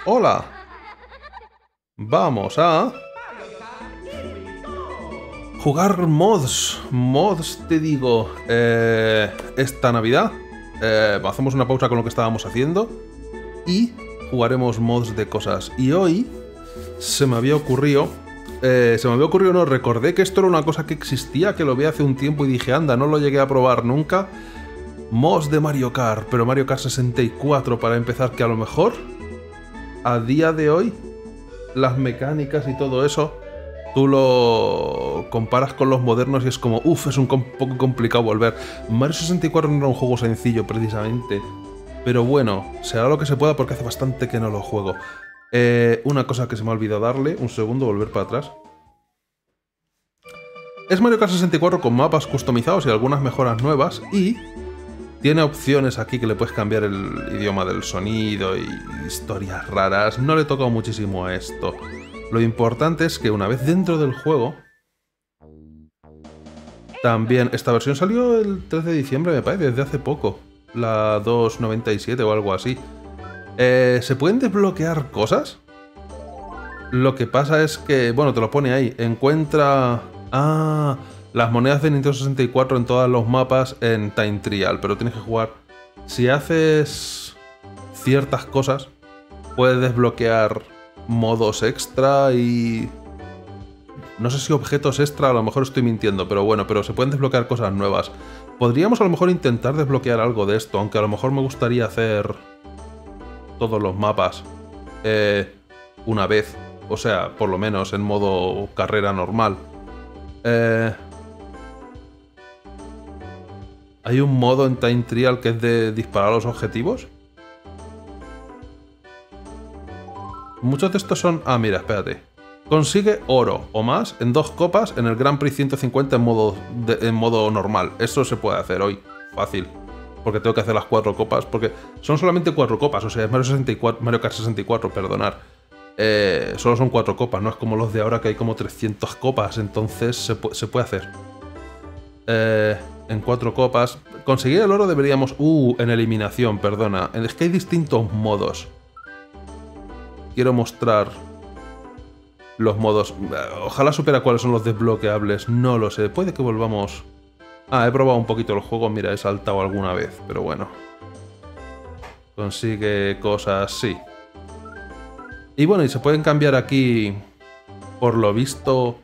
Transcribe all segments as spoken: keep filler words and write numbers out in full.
Hola. Vamos a... jugar mods. Mods, te digo. Eh, esta Navidad eh, hacemos una pausa con lo que estábamos haciendo y jugaremos mods de cosas. Y hoy se me había ocurrido... Eh, se me había ocurrido, no, recordé que esto era una cosa que existía, que lo vi hace un tiempo y dije, anda, no lo llegué a probar nunca. Mods de Mario Kart, pero Mario Kart sesenta y cuatro para empezar, que a lo mejor a día de hoy las mecánicas y todo eso tú lo comparas con los modernos y es como, uff, es un com poco complicado volver. Mario sesenta y cuatro no era un juego sencillo precisamente, pero bueno, se hará lo que se pueda porque hace bastante que no lo juego. Eh, una cosa que se me ha olvidado darle, un segundo, volver para atrás. Es Mario Kart sesenta y cuatro con mapas customizados y algunas mejoras nuevas y tiene opciones aquí que le puedes cambiar el idioma del sonido y historias raras. No le he tocado muchísimo a esto. Lo importante es que una vez dentro del juego... También, esta versión salió el tres de diciembre, me parece, desde hace poco. La dos noventa y siete o algo así. Eh, ¿Se pueden desbloquear cosas? Lo que pasa es que, bueno, te lo pone ahí. Encuentra... Ah, las monedas de Nintendo sesenta y cuatro en todos los mapas en Time Trial, pero tienes que jugar. Si haces ciertas cosas, puedes desbloquear modos extra y... no sé si objetos extra, a lo mejor estoy mintiendo, pero bueno, pero se pueden desbloquear cosas nuevas. Podríamos a lo mejor intentar desbloquear algo de esto, aunque a lo mejor me gustaría hacer todos los mapas eh, una vez, o sea, por lo menos en modo carrera normal. Eh, ¿Hay un modo en Time Trial que es de disparar a los objetivos? Muchos de estos son... Ah, mira, espérate. Consigue oro o más en dos copas en el Grand Prix ciento cincuenta en modo, de, en modo normal. Eso se puede hacer hoy. Fácil. Porque tengo que hacer las cuatro copas. Porque son solamente cuatro copas. O sea, es Mario, sesenta y cuatro, Mario Kart sesenta y cuatro, perdonar. Eh, solo son cuatro copas. No es como los de ahora que hay como trescientas copas. Entonces se, pu se puede hacer. Eh, en cuatro copas. Conseguir el oro deberíamos... Uh, en eliminación, perdona. Es que hay distintos modos. Quiero mostrar... los modos... Ojalá supera cuáles son los desbloqueables. No lo sé. Puede que volvamos... Ah, he probado un poquito el juego. Mira, he saltado alguna vez. Pero bueno. Consigue cosas... Sí. Y bueno, y se pueden cambiar aquí... Por lo visto...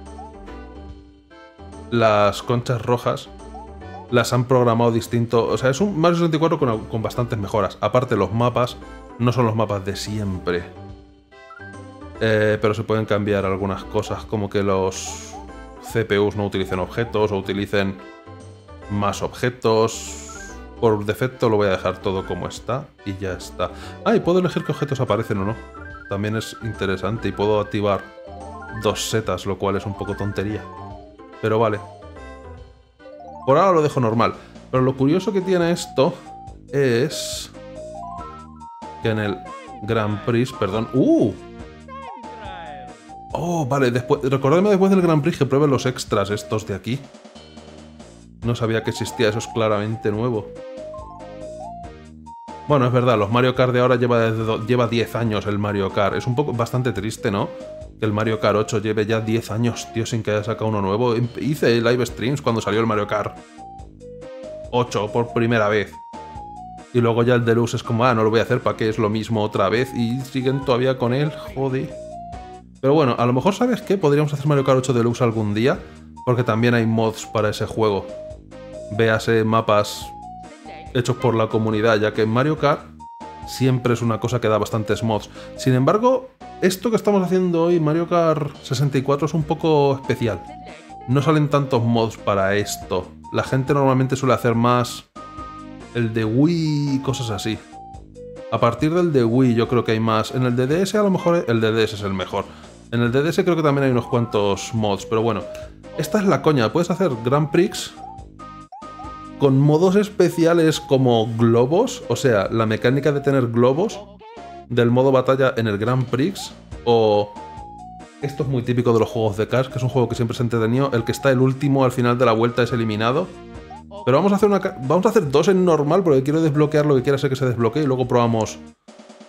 Las conchas rojas... Las han programado distinto... O sea, es un Mario sesenta y cuatro con, con bastantes mejoras. Aparte, los mapas... No son los mapas de siempre. Eh, pero se pueden cambiar algunas cosas, como que los C P Us no utilicen objetos o utilicen más objetos. Por defecto lo voy a dejar todo como está y ya está. Ah, y puedo elegir qué objetos aparecen o no. También es interesante y puedo activar dos setas, lo cual es un poco tontería. Pero vale. Por ahora lo dejo normal. Pero lo curioso que tiene esto es que en el Grand Prix, perdón... ¡Uh! Oh, vale, después, recordadme después del Grand Prix que pruebe los extras estos de aquí. No sabía que existía, eso es claramente nuevo. Bueno, es verdad, los Mario Kart de ahora lleva, desde, lleva diez años el Mario Kart. Es un poco bastante triste, ¿no? Que el Mario Kart ocho lleve ya diez años, tío, sin que haya sacado uno nuevo. Hice live streams cuando salió el Mario Kart ocho por primera vez. Y luego ya el Deluxe es como, ah, no lo voy a hacer, ¿para qué? Es lo mismo otra vez. Y siguen todavía con él, joder. Pero bueno, a lo mejor, ¿sabes qué? Podríamos hacer Mario Kart ocho Deluxe algún día, porque también hay mods para ese juego. Véase mapas hechos por la comunidad, ya que en Mario Kart siempre es una cosa que da bastantes mods. Sin embargo, esto que estamos haciendo hoy, Mario Kart sesenta y cuatro, es un poco especial. No salen tantos mods para esto. La gente normalmente suele hacer más el de Wii y cosas así. A partir del de Wii yo creo que hay más. En el de D S a lo mejor el de D S es el mejor. En el de D S creo que también hay unos cuantos mods, pero bueno. Esta es la coña, puedes hacer Grand Prix con modos especiales como globos, o sea, la mecánica de tener globos del modo batalla en el Grand Prix, o... Esto es muy típico de los juegos de Cars, que es un juego que siempre se ha entretenido, el que está el último al final de la vuelta es eliminado. Pero vamos a hacer una, vamos a hacer dos en normal porque quiero desbloquear lo que quiera ser que se desbloquee y luego probamos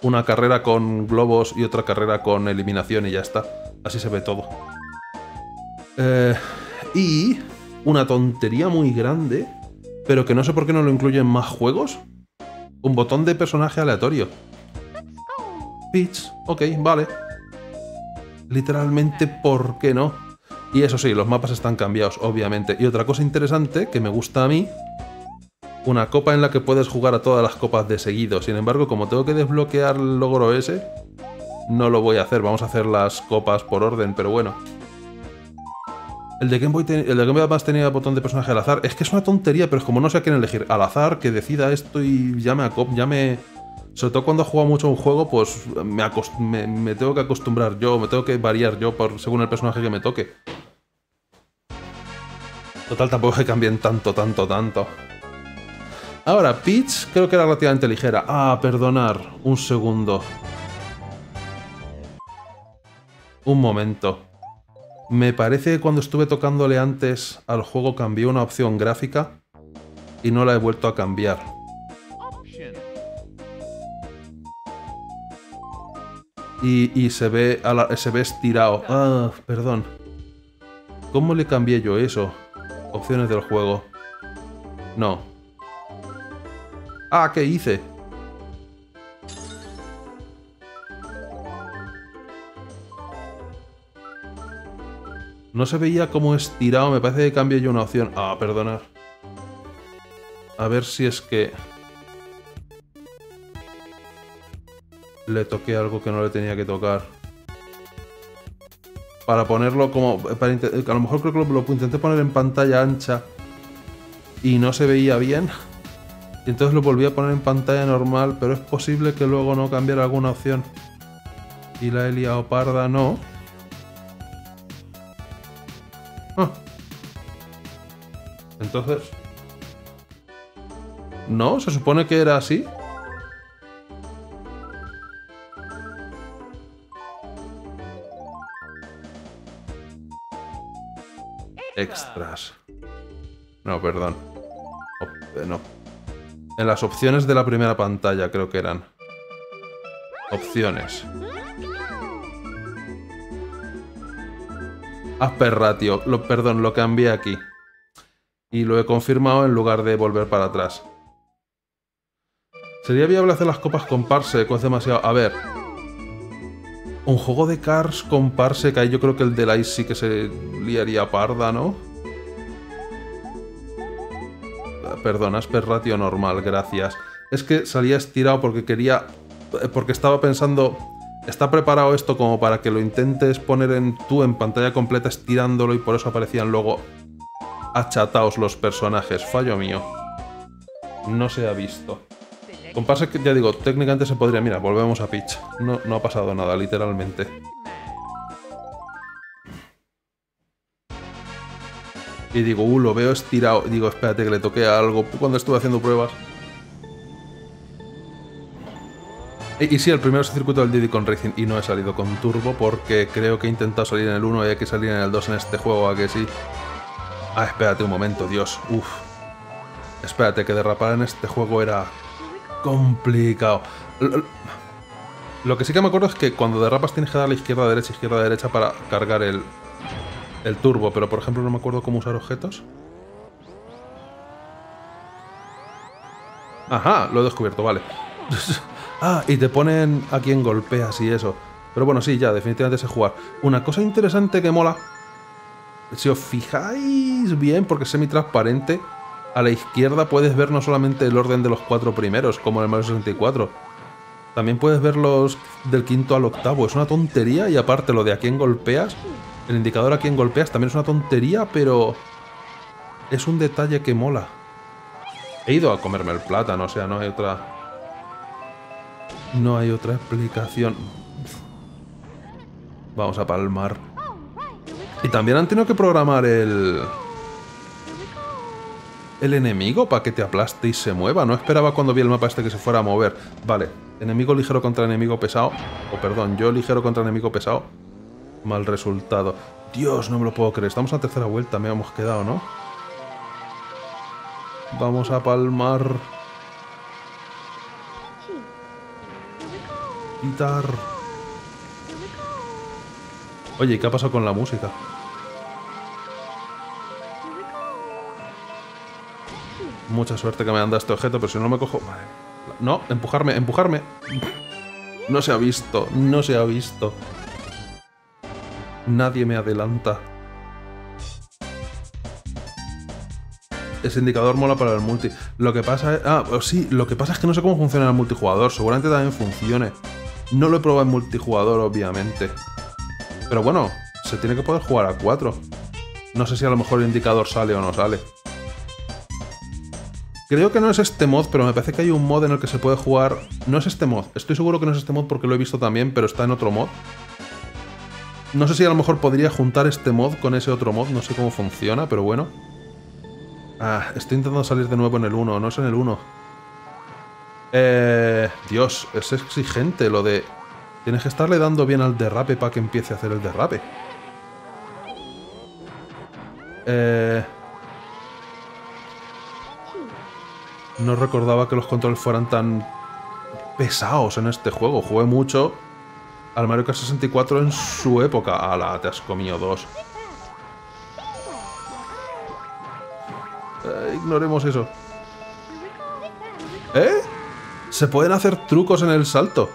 una carrera con globos y otra carrera con eliminación y ya está. Así se ve todo. Eh, y una tontería muy grande, pero que no sé por qué no lo incluyen en más juegos. Un botón de personaje aleatorio. Peach, ok, vale. Literalmente, ¿por qué no? Y eso sí, los mapas están cambiados, obviamente. Y otra cosa interesante que me gusta a mí, una copa en la que puedes jugar a todas las copas de seguido. Sin embargo, como tengo que desbloquear el logro ese, no lo voy a hacer. Vamos a hacer las copas por orden, pero bueno. El de Game Boy, el de Game Boy además tenía botón de personaje al azar. Es que es una tontería, pero es como no sé a quién elegir. Al azar, que decida esto y ya me... Ya me... Sobre todo cuando he jugado mucho un juego, pues me, me, me tengo que acostumbrar yo, me tengo que variar yo por, según el personaje que me toque. Total, tampoco que cambien tanto, tanto, tanto. Ahora, Peach creo que era relativamente ligera. Ah, perdonar. Un segundo. Un momento. Me parece que cuando estuve tocándole antes al juego cambié una opción gráfica y no la he vuelto a cambiar. Y, y se ve a la, se ve estirado. Ah, perdón. ¿Cómo le cambié yo eso? Opciones del juego. No. Ah, ¿qué hice? No se veía como estirado, me parece que cambié yo una opción. Ah, perdonar. A ver si es que... le toqué algo que no le tenía que tocar. Para ponerlo como... Para a lo mejor creo que lo, lo intenté poner en pantalla ancha y no se veía bien. Y entonces lo volví a poner en pantalla normal, pero es posible que luego no cambiara alguna opción. Y la he liado parda, no. Ah. Entonces... ¿no? ¿Se supone que era así? Extras. No, perdón. Op no. En las opciones de la primera pantalla creo que eran. Opciones. Aspect ratio. Lo, perdón, lo cambié aquí. Y lo he confirmado en lugar de volver para atrás. ¿Sería viable hacer las copas con Parsec o es demasiado? A ver. Un juego de Cars con Parsec, ahí yo creo que el de Ice sí que se liaría parda, ¿no? Perdón, aspect ratio normal, gracias. Es que salía estirado porque quería... Porque estaba pensando... Está preparado esto como para que lo intentes poner en tú en pantalla completa estirándolo y por eso aparecían luego achatados los personajes. Fallo mío. No se ha visto. Con Parsec, ya digo, técnicamente se podría... Mira, volvemos a Peach. No, no ha pasado nada, literalmente. Y digo, uh, lo veo estirado. Digo, espérate que le toque a algo cuando estuve haciendo pruebas. Y, y sí, el primero es el circuito del Diddy Kong Racing y no he salido con turbo porque creo que he intentado salir en el uno y hay que salir en el dos en este juego, ¿a que sí? Ah, espérate un momento, Dios. Uf. Espérate, que derrapar en este juego era... complicado. Lo, lo que sí que me acuerdo es que cuando derrapas tienes que dar a la izquierda, derecha, izquierda, derecha para cargar el, el turbo, pero por ejemplo no me acuerdo cómo usar objetos. Ajá, lo he descubierto, vale. Ah, y te ponen a quien golpeas y eso. Pero bueno, sí, ya, definitivamente sé jugar. Una cosa interesante que mola, si os fijáis bien, porque es semi-transparente, a la izquierda puedes ver no solamente el orden de los cuatro primeros, como en el Mario sesenta y cuatro. También puedes ver los del quinto al octavo. Es una tontería y aparte lo de a quién golpeas, el indicador a quién golpeas también es una tontería, pero es un detalle que mola. He ido a comerme el plátano, o sea, no hay otra... No hay otra explicación. Vamos a palmar. Y también han tenido que programar el... el enemigo para que te aplaste y se mueva. No esperaba cuando vi el mapa este que se fuera a mover. Vale, enemigo ligero contra enemigo pesado. O perdón, yo ligero contra enemigo pesado. Mal resultado. Dios, no me lo puedo creer. Estamos a la tercera vuelta, me hemos quedado, ¿no? Vamos a palmar. Guitar. Oye, ¿y qué ha pasado con la música? Mucha suerte que me anda este objeto, pero si no me cojo... Vale. No, empujarme, empujarme. No se ha visto, no se ha visto. Nadie me adelanta. Ese indicador mola para el multi. Lo que pasa es... Ah, sí, lo que pasa es que no sé cómo funciona el multijugador. Seguramente también funcione. No lo he probado en multijugador, obviamente. Pero bueno, se tiene que poder jugar a cuatro. No sé si a lo mejor el indicador sale o no sale. Creo que no es este mod, pero me parece que hay un mod en el que se puede jugar... No es este mod. Estoy seguro que no es este mod porque lo he visto también, pero está en otro mod. No sé si a lo mejor podría juntar este mod con ese otro mod. No sé cómo funciona, pero bueno. Ah, estoy intentando salir de nuevo en el uno. No es en el uno. Eh... Dios, es exigente lo de... Tienes que estarle dando bien al derrape para que empiece a hacer el derrape. Eh... No recordaba que los controles fueran tan pesados en este juego. Jugué mucho al Mario Kart sesenta y cuatro en su época. ¡Hala! Te has comido dos. Eh, ignoremos eso. ¿Eh? Se pueden hacer trucos en el salto.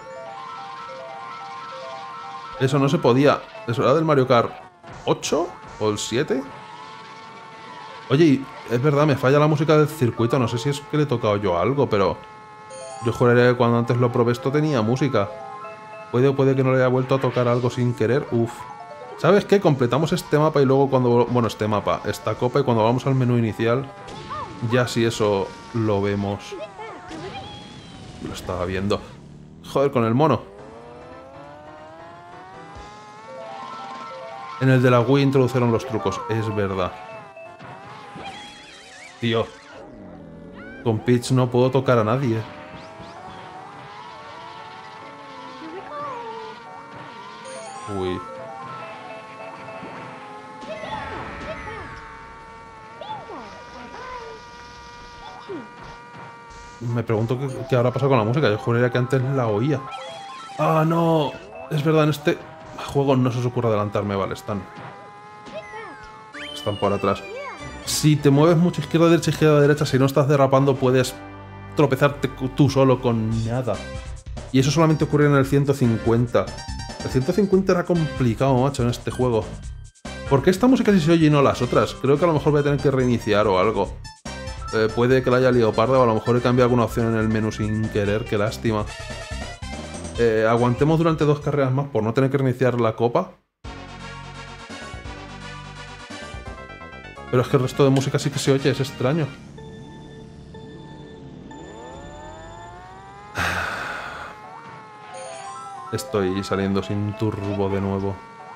Eso no se podía. ¿Eso era del Mario Kart ocho? ¿O el siete? Oye, es verdad, me falla la música del circuito. No sé si es que le he tocado yo algo, pero... Yo juraría que cuando antes lo probé esto tenía música. Puede o puede que no le haya vuelto a tocar algo sin querer. Uf. ¿Sabes qué? Completamos este mapa y luego cuando... Bueno, este mapa, esta copa, y cuando vamos al menú inicial, ya si eso lo vemos. Lo estaba viendo. Joder, con el mono. En el de la Wii introdujeron los trucos, es verdad. Tío. Con Peach no puedo tocar a nadie. Uy. Me pregunto qué, qué habrá pasado con la música. Yo juraría que antes la oía. ¡Ah, no! Es verdad, en este juego no se os ocurre adelantarme. Vale, están... Están por atrás. Si te mueves mucho izquierda, derecha, izquierda, derecha, si no estás derrapando puedes tropezarte tú solo con nada. Y eso solamente ocurre en el ciento cincuenta. El ciento cincuenta era complicado, macho, en este juego. ¿Por qué esta música sí se oye y no las otras? Creo que a lo mejor voy a tener que reiniciar o algo. Eh, puede que la haya liado parda o a lo mejor he cambiado alguna opción en el menú sin querer, qué lástima. Eh, aguantemos durante dos carreras más por no tener que reiniciar la copa. Pero es que el resto de música sí que se oye, es extraño. Estoy saliendo sin turbo de nuevo.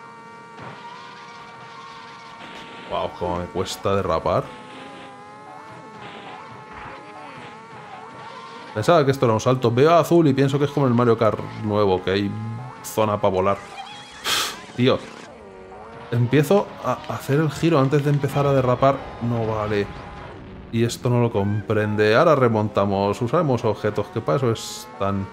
Wow, cómo me cuesta derrapar. Pensaba que esto era un salto. Veo azul y pienso que es como el Mario Kart nuevo, que hay zona para volar. Tío. Empiezo a hacer el giro antes de empezar a derrapar. No vale. Y esto no lo comprende. Ahora remontamos. Usaremos objetos, que para eso están.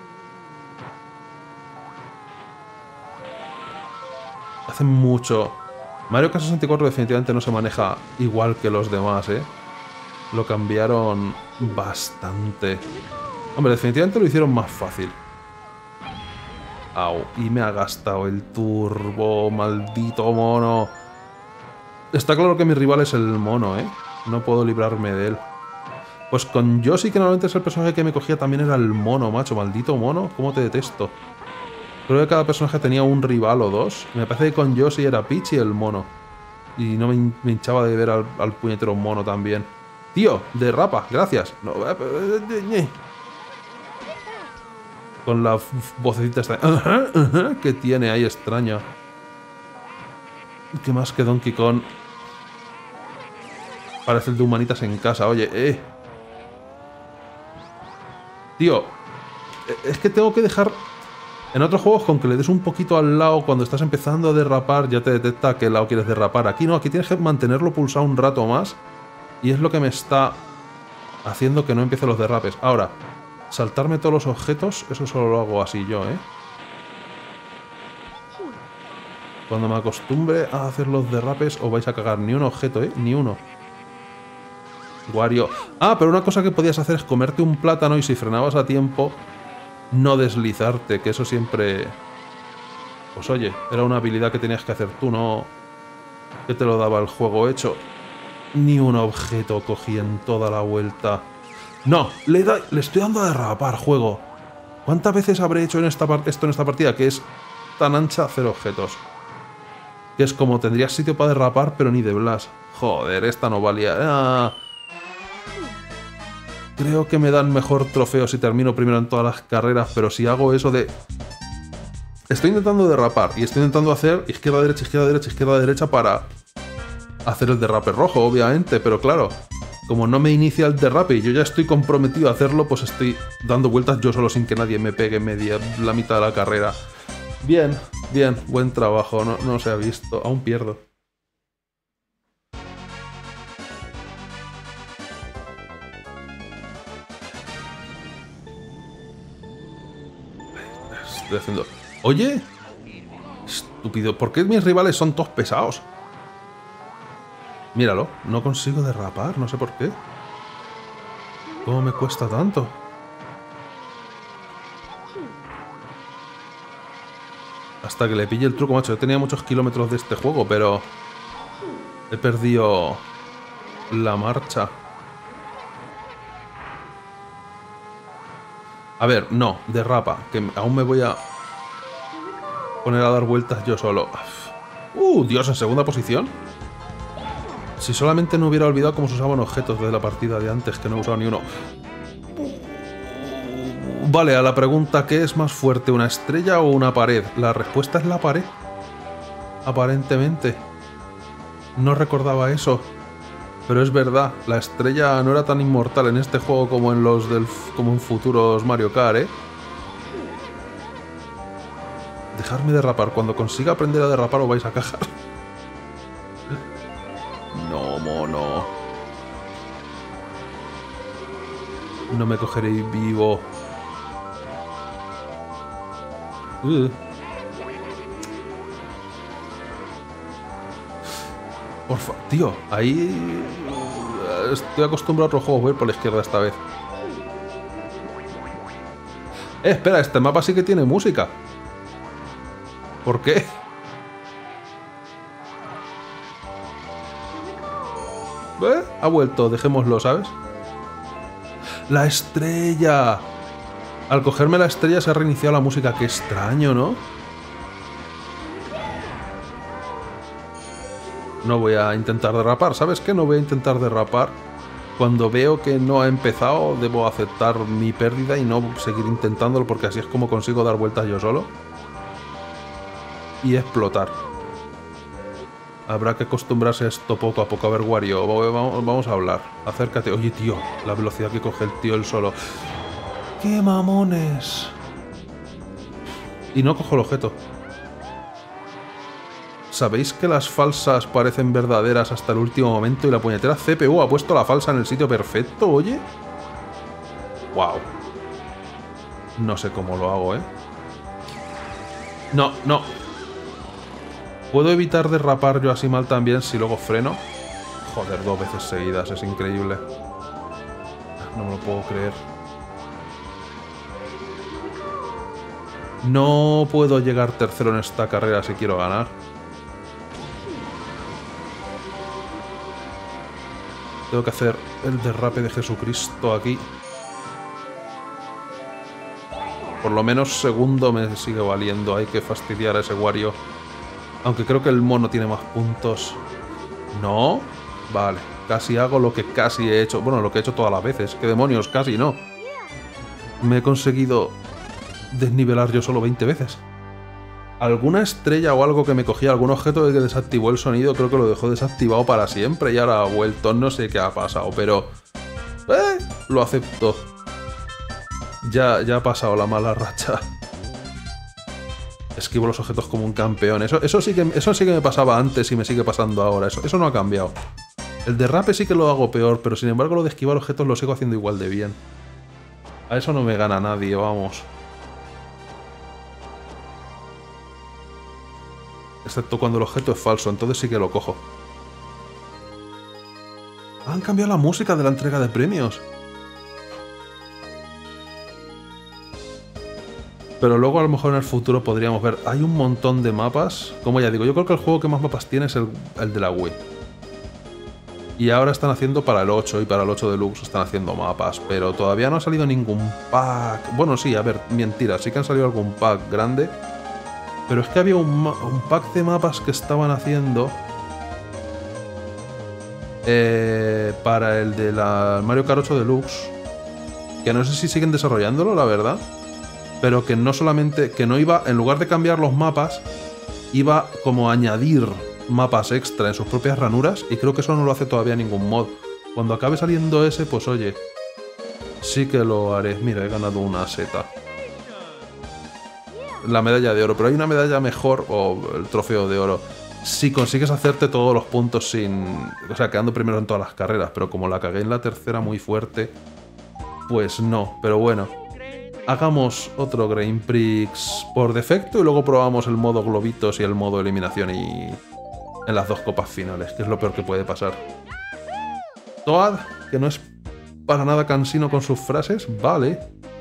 Hace mucho. Mario Kart sesenta y cuatro definitivamente no se maneja igual que los demás, ¿eh? Lo cambiaron bastante. Hombre, definitivamente lo hicieron más fácil. Au, y me ha gastado el turbo, maldito mono. Está claro que mi rival es el mono, ¿eh? No puedo librarme de él. Pues con Yoshi, que normalmente es el personaje que me cogía, también era el mono, macho. Maldito mono, cómo te detesto. Creo que cada personaje tenía un rival o dos. Me parece que con Yoshi era Peach y el mono. Y no me, me hinchaba de ver al, al puñetero mono también. Tío, derrapa, gracias. No, con la vocecita esta que tiene ahí extraña. ¿Qué más que Donkey Kong? Parece el de Humanitas en casa, oye, eh. Tío, es que tengo que dejar... En otros juegos, con que le des un poquito al lado cuando estás empezando a derrapar, ya te detecta a qué lado quieres derrapar. Aquí no, aquí tienes que mantenerlo pulsado un rato más. Y es lo que me está haciendo que no empiece los derrapes. Ahora, Saltarme todos los objetos, eso solo lo hago así yo, ¿eh? Cuando me acostumbre a hacer los derrapes os vais a cagar. Ni un objeto, ¿eh? Ni uno. Wario. Ah, pero una cosa que podías hacer es comerte un plátano y si frenabas a tiempo, no deslizarte, que eso siempre... Pues oye, era una habilidad que tenías que hacer tú, no... que te lo daba el juego hecho. Ni un objeto cogí en toda la vuelta. No, le, da... le estoy dando a derrapar, juego. ¿Cuántas veces habré hecho en esta par... esto en esta partida? Que es tan ancha, cero objetos. Que es como tendrías sitio para derrapar, pero ni de blas. Joder, esta no valía... Ah... Creo que me dan mejor trofeo si termino primero en todas las carreras, pero si hago eso de... Estoy intentando derrapar y estoy intentando hacer izquierda, derecha, izquierda, derecha, izquierda, derecha para hacer el derrape rojo, obviamente, pero claro, como no me inicia el derrape y yo ya estoy comprometido a hacerlo, pues estoy dando vueltas yo solo sin que nadie me pegue media la mitad de la carrera. Bien, bien, buen trabajo, no, no se ha visto, aún pierdo. Estoy haciendo... Oye, estúpido, ¿por qué mis rivales son todos pesados? Míralo, no consigo derrapar, no sé por qué. ¿Cómo me cuesta tanto? Hasta que le pille el truco, macho. Yo tenía muchos kilómetros de este juego, pero... he perdido la marcha. A ver, no, derrapa, que aún me voy a poner a dar vueltas yo solo. ¡Uh, Dios! ¿En segunda posición? Si solamente no hubiera olvidado cómo se usaban objetos desde la partida de antes, que no he usado ni uno. Vale, a la pregunta, ¿qué es más fuerte, una estrella o una pared? La respuesta es la pared. Aparentemente. No recordaba eso. Pero es verdad, la estrella no era tan inmortal en este juego como en los del como en futuros Mario Kart, ¿eh? Dejarme derrapar. Cuando consiga aprender a derrapar os vais a cagar. No, mono. No me cogeréis vivo. Uh. Porfa, tío, ahí... Estoy acostumbrado a otros juegos, voy a ir por la izquierda esta vez. Eh, espera, este mapa sí que tiene música. ¿Por qué? ¿Eh? Ha vuelto, dejémoslo, ¿sabes? ¡La estrella! Al cogerme la estrella se ha reiniciado la música. Qué extraño, ¿no? No voy a intentar derrapar, ¿sabes qué? No voy a intentar derrapar. Cuando veo que no ha empezado, debo aceptar mi pérdida y no seguir intentándolo, porque así es como consigo dar vueltas yo solo. Y explotar. Habrá que acostumbrarse a esto poco a poco. A ver, Wario, vamos a hablar. Acércate. Oye, tío, la velocidad que coge el tío él solo. ¡Qué mamones! Y no cojo el objeto. ¿Sabéis que las falsas parecen verdaderas hasta el último momento y la puñetera C P U ha puesto la falsa en el sitio perfecto, oye? ¡Wow! No sé cómo lo hago, ¿eh? No, no. ¿Puedo evitar derrapar yo así mal también si luego freno? Joder, dos veces seguidas, es increíble. No me lo puedo creer. No puedo llegar tercero en esta carrera si quiero ganar. Tengo que hacer el derrape de Jesucristo aquí. Por lo menos segundo me sigue valiendo. Hay que fastidiar a ese Wario. Aunque creo que el mono tiene más puntos. ¿No? Vale. Casi hago lo que casi he hecho. Bueno, lo que he hecho todas las veces. ¿Qué demonios? Casi no. Me he conseguido desnivelar yo solo veinte veces. Alguna estrella o algo que me cogía, algún objeto que desactivó el sonido, creo que lo dejó desactivado para siempre y ahora ha vuelto. No sé qué ha pasado, pero... Eh, lo acepto. Ya, ya ha pasado la mala racha. Esquivo los objetos como un campeón. Eso, eso, sí que, eso sí que me pasaba antes y me sigue pasando ahora. Eso, eso no ha cambiado. El derrape sí que lo hago peor, pero sin embargo lo de esquivar objetos lo sigo haciendo igual de bien. A eso no me gana nadie, vamos. Excepto cuando el objeto es falso, entonces sí que lo cojo. Han cambiado la música de la entrega de premios. Pero luego a lo mejor en el futuro podríamos ver... Hay un montón de mapas. Como ya digo, yo creo que el juego que más mapas tiene es el, el de la Wii. Y ahora están haciendo para el ocho y para el ocho Deluxe están haciendo mapas. Pero todavía no ha salido ningún pack... Bueno, sí, a ver, mentira. Sí que han salido algún pack grande. Pero es que había un, un pack de mapas que estaban haciendo... Eh, para el de la Mario Kart ocho Deluxe. Que no sé si siguen desarrollándolo, la verdad. Pero que no solamente, que no iba, en lugar de cambiar los mapas, iba como a añadir mapas extra en sus propias ranuras, y creo que eso no lo hace todavía ningún mod. Cuando acabe saliendo ese, pues oye, sí que lo haré. Mira, he ganado una seta. La medalla de oro, pero hay una medalla mejor, o el trofeo de oro, si consigues hacerte todos los puntos sin... O sea, quedando primero en todas las carreras, pero como la cagué en la tercera muy fuerte, pues no, pero bueno. Hagamos otro Grand Prix por defecto y luego probamos el modo globitos y el modo eliminación y en las dos copas finales, que es lo peor que puede pasar. Toad, que no es para nada cansino con sus frases, vale.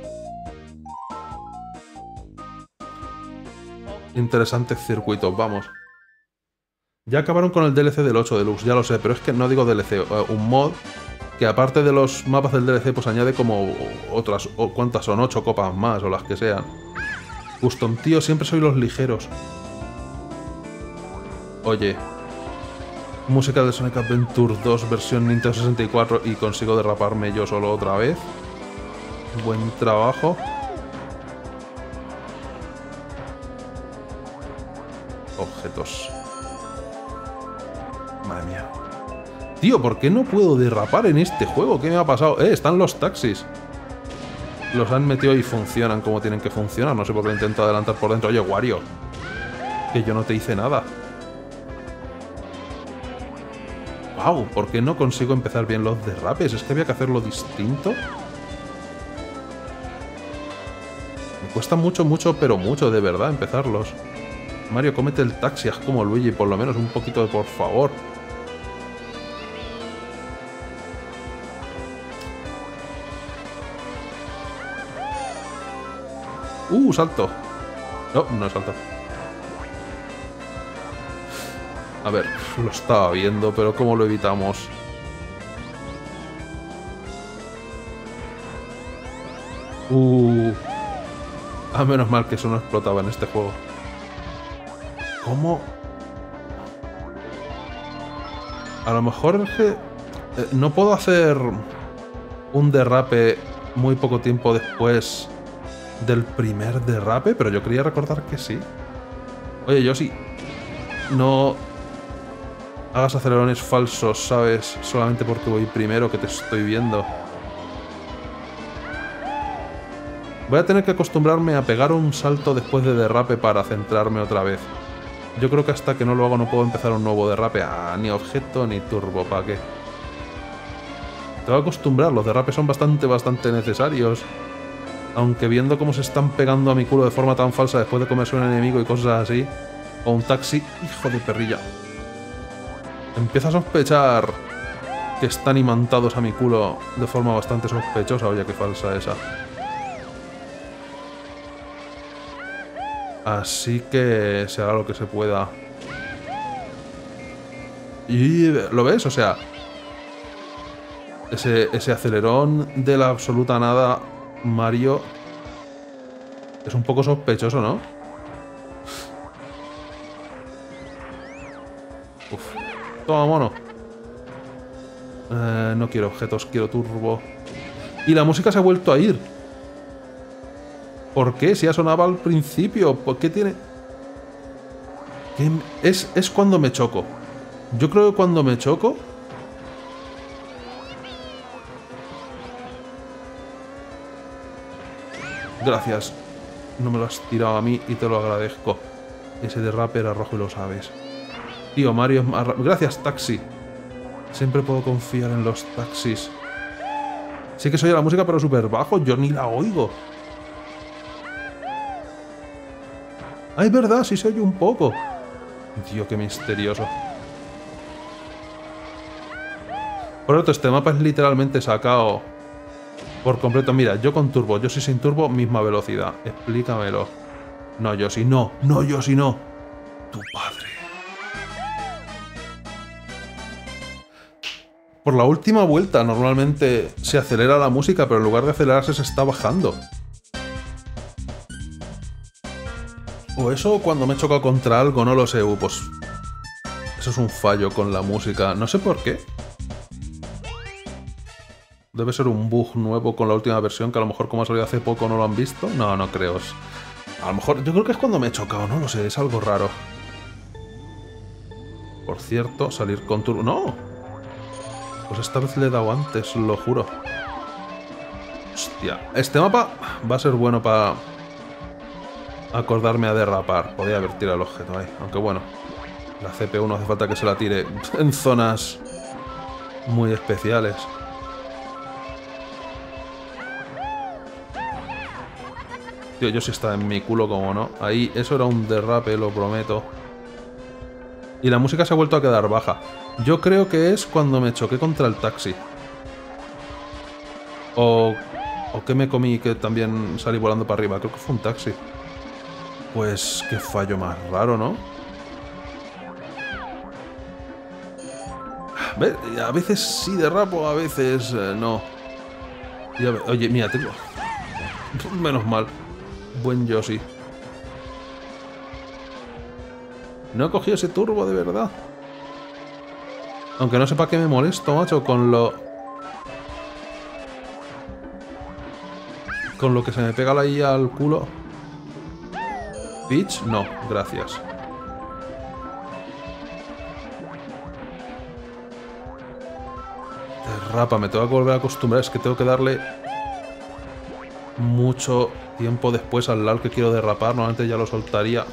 Interesantes circuitos, vamos. Ya acabaron con el D L C del ocho Deluxe, ya lo sé, pero es que no digo D L C, un mod... Que aparte de los mapas del D L C, pues añade como otras, o cuántas son, ocho copas más, o las que sean. Custom, tío, siempre soy los ligeros. Oye. Música de Sonic Adventure dos, versión Nintendo sesenta y cuatro, y consigo derraparme yo solo otra vez. Buen trabajo. Objetos. Madre mía. Tío, ¿por qué no puedo derrapar en este juego? ¿Qué me ha pasado? Eh, están los taxis. Los han metido y funcionan como tienen que funcionar. No sé por qué intento adelantar por dentro. Oye, Wario, que yo no te hice nada. Wow, ¿por qué no consigo empezar bien los derrapes? ¿Es que había que hacerlo distinto? Me cuesta mucho, mucho, pero mucho, de verdad, empezarlos. Mario, cómete el taxi, haz como Luigi, por lo menos un poquito de por favor. Uh, salto. No, no salto. A ver, lo estaba viendo, pero ¿cómo lo evitamos? Uh. Ah, menos mal que eso no explotaba en este juego. ¿Cómo? A lo mejor es que... Eh, no puedo hacer un derrape muy poco tiempo después del primer derrape, pero yo quería recordar que sí. Oye, Yoshi, no hagas acelerones falsos, ¿sabes? Solamente porque voy primero, que te estoy viendo. Voy a tener que acostumbrarme a pegar un salto después de derrape para centrarme otra vez. Yo creo que hasta que no lo hago no puedo empezar un nuevo derrape. Ah, ni objeto ni turbo, ¿para qué? Te voy a acostumbrar, los derrapes son bastante, bastante necesarios. Aunque viendo cómo se están pegando a mi culo de forma tan falsa después de comerse un enemigo y cosas así. O un taxi, hijo de perrilla. Empiezo a sospechar que están imantados a mi culo de forma bastante sospechosa. Oye, qué falsa esa. Así que se haga lo que se pueda. Y ¿lo ves? O sea, ese, ese acelerón de la absoluta nada, Mario, es un poco sospechoso, ¿no? Uf. Toma, mono. Eh, no quiero objetos, quiero turbo. Y la música se ha vuelto a ir. ¿Por qué? Si ya sonaba al principio. ¿Por qué tiene...? ¿Qué? Es, es cuando me choco. Yo creo que cuando me choco... Gracias. No me lo has tirado a mí y te lo agradezco. Ese derrape era rojo y lo sabes. Tío, Mario es más rápido. Gracias, taxi. Siempre puedo confiar en los taxis. Sí que se oye la música, pero súper bajo. Yo ni la oigo. Ah, es verdad, sí se oye un poco. Tío, qué misterioso. Por otro, este mapa es literalmente sacado por completo. Mira, yo con turbo, yo sí sin turbo, misma velocidad. Explícamelo. No, yo sí no. No, yo sí no. Tu padre. Por la última vuelta normalmente se acelera la música, pero en lugar de acelerarse se está bajando. O eso cuando me he chocado contra algo, no lo sé. Uh, pues eso es un fallo con la música. No sé por qué. Debe ser un bug nuevo con la última versión, que a lo mejor como ha salido hace poco no lo han visto. No, no creo. A lo mejor, yo creo que es cuando me he chocado, no lo sé, es algo raro. Por cierto, salir con turbo... ¡No! Pues esta vez le he dado antes, lo juro. Hostia, este mapa va a ser bueno para acordarme a derrapar. Podría haber tirado el objeto ahí, aunque bueno, la C P U no hace falta que se la tire en zonas muy especiales. Tío, yo sí estaba en mi culo, como no. Ahí, eso era un derrape, lo prometo. Y la música se ha vuelto a quedar baja. Yo creo que es cuando me choqué contra el taxi. O... O que me comí que también salí volando para arriba. Creo que fue un taxi. Pues qué fallo más raro, ¿no? ¿Ves? A veces sí derrapo, a veces eh, no. Y a ver, oye, mira, tengo... Menos mal. Buen Yoshi. No he cogido ese turbo de verdad. Aunque no sepa qué me molesto, macho, con lo... Con lo que se me pega ahí al culo. Peach, no, gracias. Derrapa, me tengo que volver a acostumbrar. Es que tengo que darle mucho tiempo después al lado que quiero derrapar. Normalmente ya lo soltaría.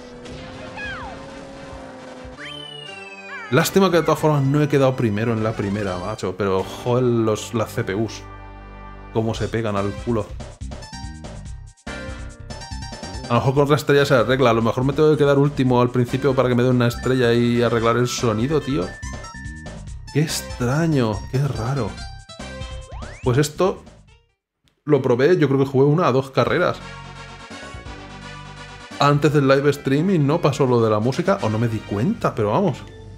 Lástima que de todas formas no he quedado primero en la primera, macho. Pero joder, los, las C P Us. Cómo se pegan al culo. A lo mejor con otra estrella se arregla. A lo mejor me tengo que quedar último al principio para que me dé una estrella y arreglar el sonido, tío. Qué extraño, qué raro. Pues esto lo probé, yo creo que jugué una o dos carreras. Antes del live streaming no pasó lo de la música, o no me di cuenta, pero vamos.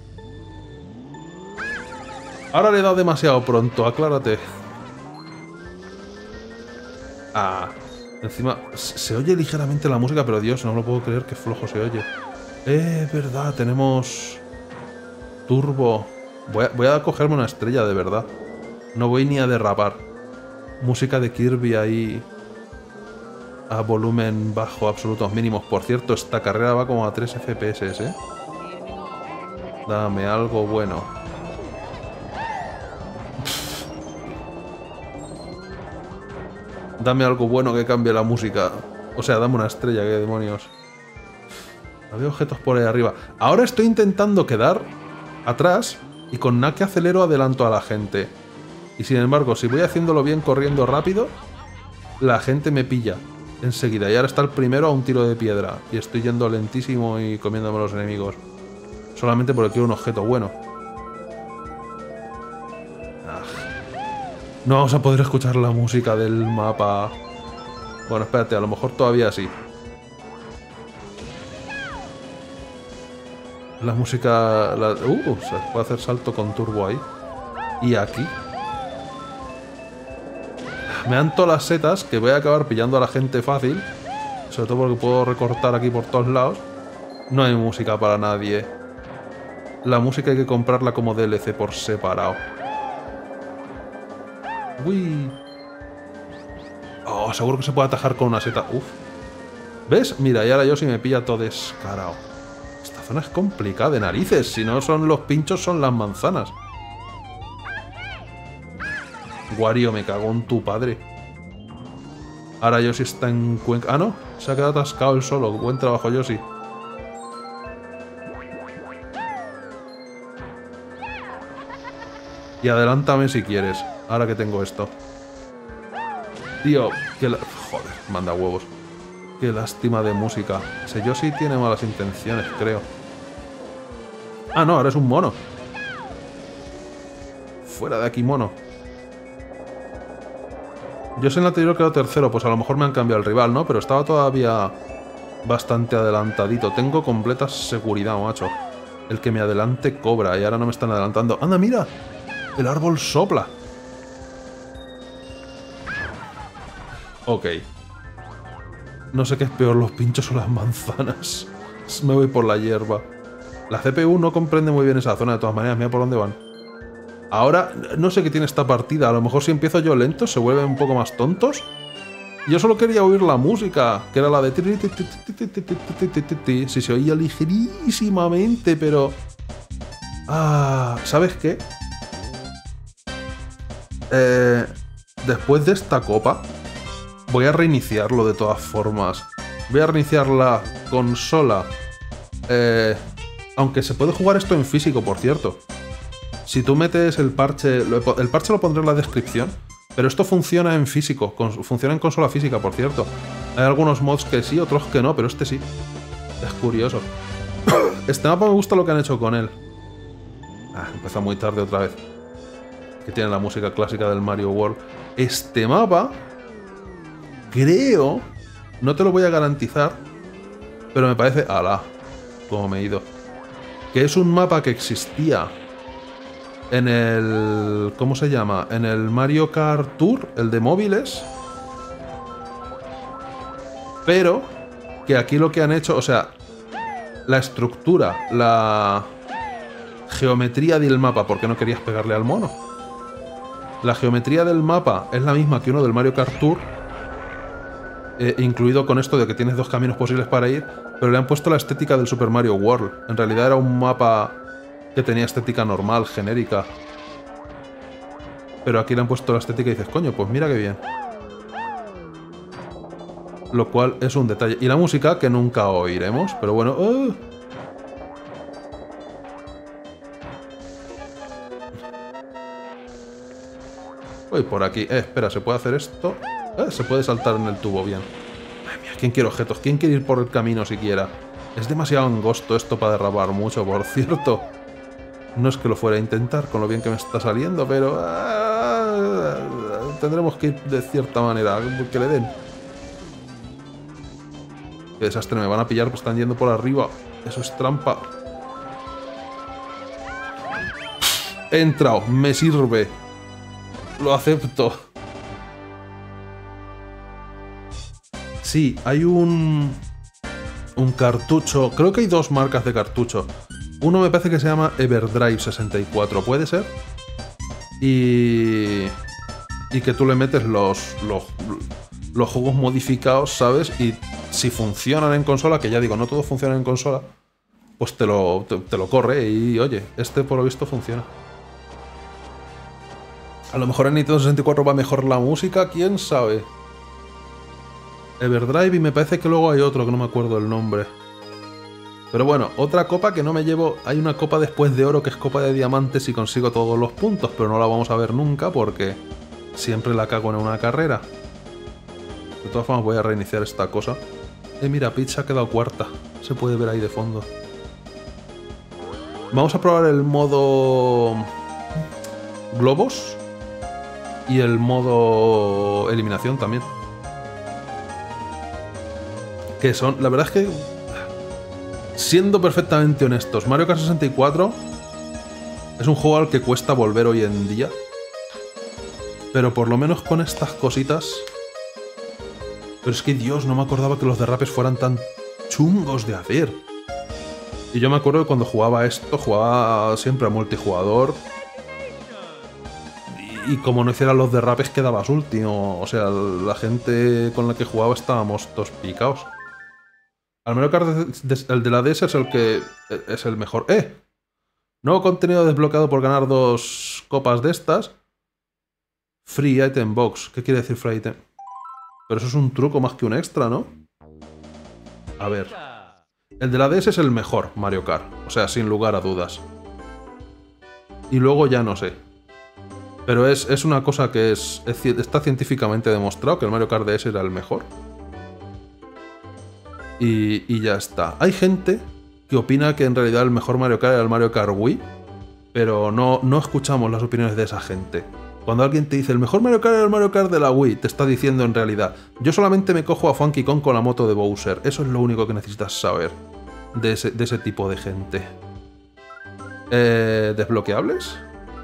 Ahora le he dado demasiado pronto, aclárate. Ah, encima se oye ligeramente la música, pero Dios, no me lo puedo creer, que flojo se oye. Eh, verdad, tenemos... Turbo. Voy a, voy a cogerme una estrella, de verdad. No voy ni a derrapar. Música de Kirby ahí... A volumen bajo, absolutos mínimos. Por cierto, esta carrera va como a tres F P S, ¿eh? Dame algo bueno. Dame algo bueno que cambie la música. O sea, dame una estrella, qué demonios. Había objetos por ahí arriba. Ahora estoy intentando quedar atrás y con nada que acelero adelanto a la gente. Y sin embargo, si voy haciéndolo bien corriendo rápido, la gente me pilla enseguida. Y ahora está el primero a un tiro de piedra. Y estoy yendo lentísimo y comiéndome los enemigos. Solamente porque quiero un objeto bueno. Ah. No vamos a poder escuchar la música del mapa. Bueno, espérate, a lo mejor todavía sí. La música... La... Uh, se puede hacer salto con turbo ahí. Y aquí. Me dan todas las setas que voy a acabar pillando a la gente fácil. Sobre todo porque puedo recortar aquí por todos lados. No hay música para nadie. La música hay que comprarla como D L C por separado. Uy. Oh, seguro que se puede atajar con una seta. Uf. ¿Ves? Mira, y ahora yo sí me pilla todo descarado. Esta zona es complicada de narices. Si no son los pinchos, son las manzanas. Wario, me cago en tu padre. Ahora Yoshi está en Cuenca. Ah, no. Se ha quedado atascado él solo. Buen trabajo, Yoshi. Y adelántame si quieres. Ahora que tengo esto. Tío, que la... Joder, manda huevos. Qué lástima de música. Ese Yoshi tiene malas intenciones, creo. Ah, no, ahora es un mono. Fuera de aquí, mono. Yo sé en el anterior quedó tercero, pues a lo mejor me han cambiado el rival, ¿no? Pero estaba todavía bastante adelantadito. Tengo completa seguridad, macho. El que me adelante cobra y ahora no me están adelantando. ¡Anda, mira! El árbol sopla. Ok. No sé qué es peor, los pinchos o las manzanas. Me voy por la hierba. La C P U no comprende muy bien esa zona, de todas maneras. Mira por dónde van. Ahora, no sé qué tiene esta partida. A lo mejor si empiezo yo lento, se vuelven un poco más tontos. Yo solo quería oír la música, que era la de... Si se oía ligerísimamente, pero... Ah, ¿sabes qué? Eh, después de esta copa, voy a reiniciarlo de todas formas. Voy a reiniciar la consola. Eh, aunque se puede jugar esto en físico, por cierto. Si tú metes el parche... El parche lo pondré en la descripción. Pero esto funciona en físico. Funciona en consola física, por cierto. Hay algunos mods que sí, otros que no, pero este sí. Es curioso. Este mapa me gusta lo que han hecho con él. Ah, empezó muy tarde otra vez. Que tiene la música clásica del Mario World. Este mapa... Creo... No te lo voy a garantizar. Pero me parece... ¡Hala! Como me he ido. Que es un mapa que existía... En el... ¿Cómo se llama? En el Mario Kart Tour, el de móviles. Pero que aquí lo que han hecho, o sea, la estructura, la geometría del mapa, porque no querías pegarle al mono. La geometría del mapa es la misma que uno del Mario Kart Tour, eh, incluido con esto de que tienes dos caminos posibles para ir, pero le han puesto la estética del Super Mario World. En realidad era un mapa... que tenía estética normal, genérica. Pero aquí le han puesto la estética y dices, coño, pues mira qué bien. Lo cual es un detalle. Y la música, que nunca oiremos, pero bueno... ¡Uh! Voy por aquí. Eh, espera, ¿se puede hacer esto? Eh, se puede saltar en el tubo, bien. Ay, mía, ¿quién quiere objetos? ¿Quién quiere ir por el camino siquiera? Es demasiado angosto esto para derrapar mucho, por cierto. No es que lo fuera a intentar con lo bien que me está saliendo, pero... Ah, tendremos que ir de cierta manera, que le den. Qué desastre, me van a pillar, pues están yendo por arriba. Eso es trampa. He entrado, me sirve. Lo acepto. Sí, hay un... Un cartucho... Creo que hay dos marcas de cartucho. Uno me parece que se llama Everdrive sesenta y cuatro, ¿puede ser? Y... Y que tú le metes los, los, los juegos modificados, ¿sabes? Y si funcionan en consola, que ya digo, no todos funcionan en consola, pues te lo, te, te lo corre y, oye, este por lo visto funciona. A lo mejor en Nintendo sesenta y cuatro va mejor la música, quién sabe. Everdrive y me parece que luego hay otro que no me acuerdo el nombre. Pero bueno, otra copa que no me llevo... Hay una copa después de oro que es copa de diamantes y consigo todos los puntos, pero no la vamos a ver nunca porque siempre la cago en una carrera. De todas formas voy a reiniciar esta cosa. Eh, mira, Peach ha quedado cuarta. Se puede ver ahí de fondo. Vamos a probar el modo... globos. Y el modo eliminación también. Que son... La verdad es que... Siendo perfectamente honestos, Mario Kart sesenta y cuatro es un juego al que cuesta volver hoy en día. Pero por lo menos con estas cositas... Pero es que, Dios, no me acordaba que los derrapes fueran tan chungos de hacer. Y yo me acuerdo que cuando jugaba esto, jugaba siempre a multijugador. Y, y como no hiciera los derrapes, quedabas último. O sea, la gente con la que jugaba estábamos todos picaos. Al Mario Kart el de la D S es el que es el mejor. ¡Eh! Nuevo contenido desbloqueado por ganar dos copas de estas. Free Item Box. ¿Qué quiere decir Free Item? Pero eso es un truco más que un extra, ¿no? A ver. El de la D S es el mejor Mario Kart. O sea, sin lugar a dudas. Y luego ya no sé. Pero es, es una cosa que es, es, está científicamente demostrado que el Mario Kart D S era el mejor. Y, y ya está. Hay gente que opina que en realidad el mejor Mario Kart era el Mario Kart Wii, pero no, no escuchamos las opiniones de esa gente. Cuando alguien te dice el mejor Mario Kart era el Mario Kart de la Wii, te está diciendo en realidad, yo solamente me cojo a Funky Kong con la moto de Bowser. Eso es lo único que necesitas saber de ese, de ese tipo de gente. Eh, ¿Desbloqueables?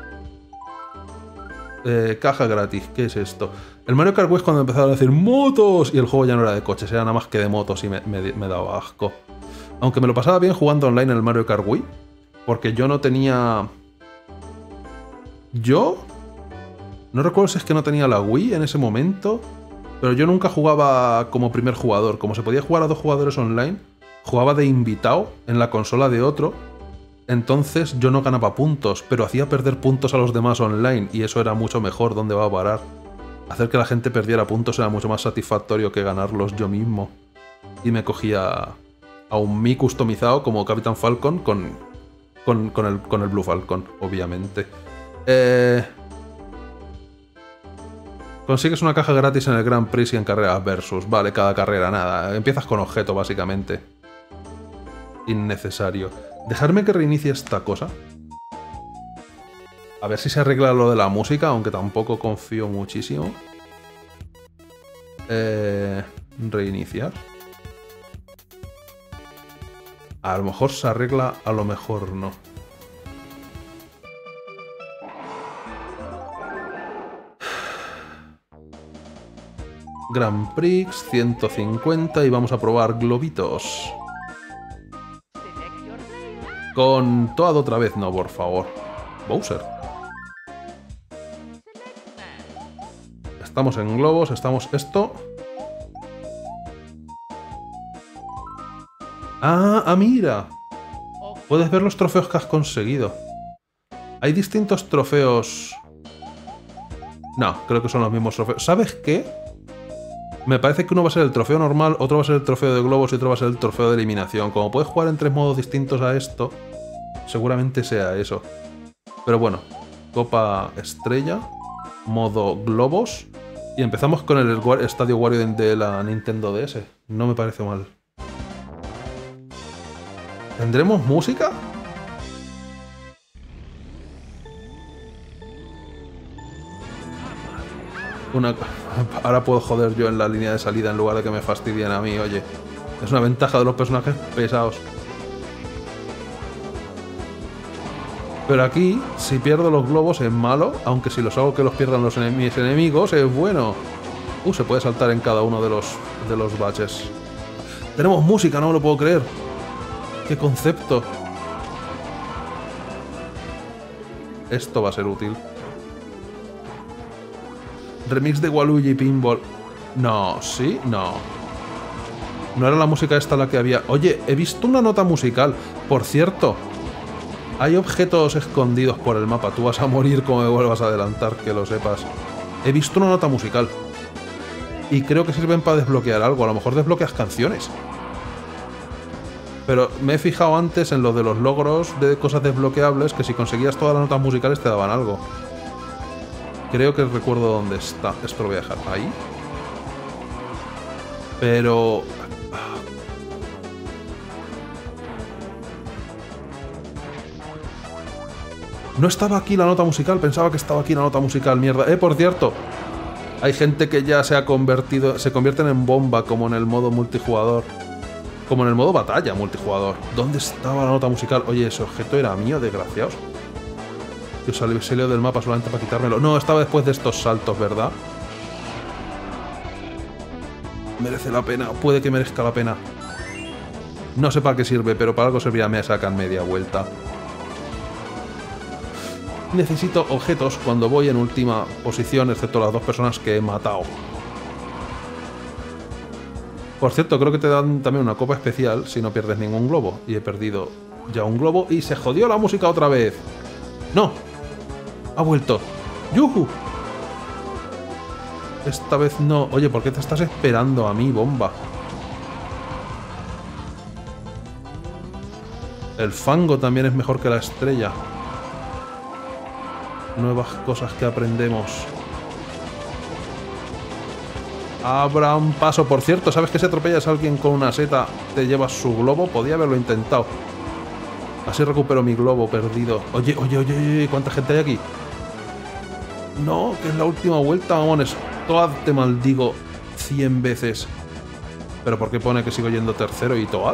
Eh, caja gratis, ¿qué es esto? El Mario Kart Wii es cuando empezaron a decir motos y el juego ya no era de coches, era nada más que de motos y me, me, me daba asco. Aunque me lo pasaba bien jugando online en el Mario Kart Wii, porque yo no tenía... Yo... No recuerdo si es que no tenía la Wii en ese momento, pero yo nunca jugaba como primer jugador. Como se podía jugar a dos jugadores online, jugaba de invitado en la consola de otro. Entonces yo no ganaba puntos, pero hacía perder puntos a los demás online, y eso era mucho mejor. ¿Dónde va a parar? Hacer que la gente perdiera puntos era mucho más satisfactorio que ganarlos yo mismo. Y me cogía a un Mi customizado como Capitán Falcon con, con, con, el, con el Blue Falcon, obviamente. Eh... Consigues una caja gratis en el Grand Prix y en carreras versus. Vale, cada carrera, nada. Empiezas con objeto, básicamente. Innecesario. Dejarme que reinicie esta cosa. A ver si se arregla lo de la música, aunque tampoco confío muchísimo. Eh, reiniciar. A lo mejor se arregla, a lo mejor no. Grand Prix, ciento cincuenta, y vamos a probar globitos. Con Toad otra vez, no, por favor. Bowser. Estamos en globos, estamos esto. Ah, ah, mira. Puedes ver los trofeos que has conseguido. Hay distintos trofeos. No, creo que son los mismos trofeos. ¿Sabes qué? Me parece que uno va a ser el trofeo normal, otro va a ser el trofeo de globos y otro va a ser el trofeo de eliminación. Como puedes jugar en tres modos distintos a esto, seguramente sea eso. Pero bueno, Copa Estrella, modo globos, y empezamos con el Estadio Wario de la Nintendo D S. No me parece mal. ¿Tendremos música? Una... Ahora puedo joder yo en la línea de salida en lugar de que me fastidien a mí, oye. Es una ventaja de los personajes pesados. Pero aquí, si pierdo los globos es malo, aunque si los hago que los pierdan los enem mis enemigos es bueno. Uh, se puede saltar en cada uno de los, de los baches. Tenemos música, no me lo puedo creer. ¡Qué concepto! Esto va a ser útil. Remix de Waluigi Pinball. No, ¿sí? No. No era la música esta la que había... Oye, he visto una nota musical. Por cierto, hay objetos escondidos por el mapa. Tú vas a morir como me vuelvas a adelantar, que lo sepas. He visto una nota musical. Y creo que sirven para desbloquear algo. A lo mejor desbloqueas canciones. Pero me he fijado antes en lo de los logros de cosas desbloqueables, que si conseguías todas las notas musicales te daban algo. Creo que recuerdo dónde está. Esto lo voy a dejar ahí. Pero... No estaba aquí la nota musical. Pensaba que estaba aquí la nota musical. Mierda. Eh, por cierto. Hay gente que ya se ha convertido... Se convierten en bomba como en el modo multijugador. Como en el modo batalla multijugador. ¿Dónde estaba la nota musical? Oye, ese objeto era mío, desgraciados. Yo salí, salí del mapa solamente para quitármelo. No, estaba después de estos saltos, ¿verdad? Merece la pena. Puede que merezca la pena. No sé para qué sirve, pero para algo servirá. Me sacan media vuelta. Necesito objetos cuando voy en última posición, excepto las dos personas que he matado. Por cierto, creo que te dan también una copa especial si no pierdes ningún globo. Y he perdido ya un globo y se jodió la música otra vez. ¡No! Ha vuelto. ¡Yuhu! Esta vez no. Oye, ¿por qué te estás esperando a mí, bomba? El fango también es mejor que la estrella. Nuevas cosas que aprendemos. Habrá un paso. Por cierto, ¿sabes que si atropellas a alguien con una seta te llevas su globo? Podía haberlo intentado. Así recupero mi globo perdido. Oye, oye, oye, oye, ¿cuánta gente hay aquí? No, que es la última vuelta, mamones. Toad, te maldigo cien veces. ¿Pero por qué pone que sigo yendo tercero y Toad?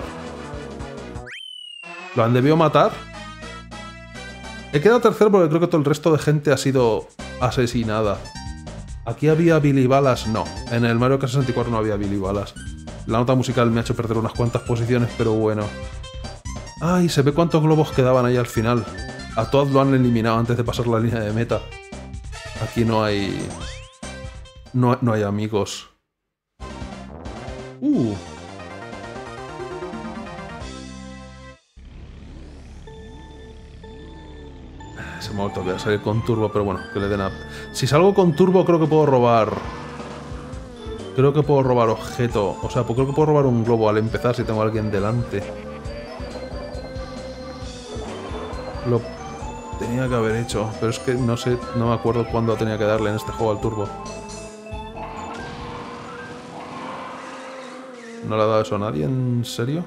¿Lo han debido matar? He quedado tercero porque creo que todo el resto de gente ha sido asesinada. ¿Aquí había Billy Balas? No. En el Mario Kart sesenta y cuatro no había Billy Balas. La nota musical me ha hecho perder unas cuantas posiciones, pero bueno. Ay, se ve cuántos globos quedaban ahí al final. A Toad lo han eliminado antes de pasar la línea de meta. Aquí no hay... No, no hay amigos. Uh... Se me ha vuelto a salir con turbo, pero bueno, que le den a... Si salgo con turbo creo que puedo robar... Creo que puedo robar objeto. O sea, creo que puedo robar un globo al empezar si tengo a alguien delante. Lo tenía que haber hecho, pero es que no sé, no me acuerdo cuándo tenía que darle en este juego al turbo. ¿No le ha dado eso a nadie? ¿En serio?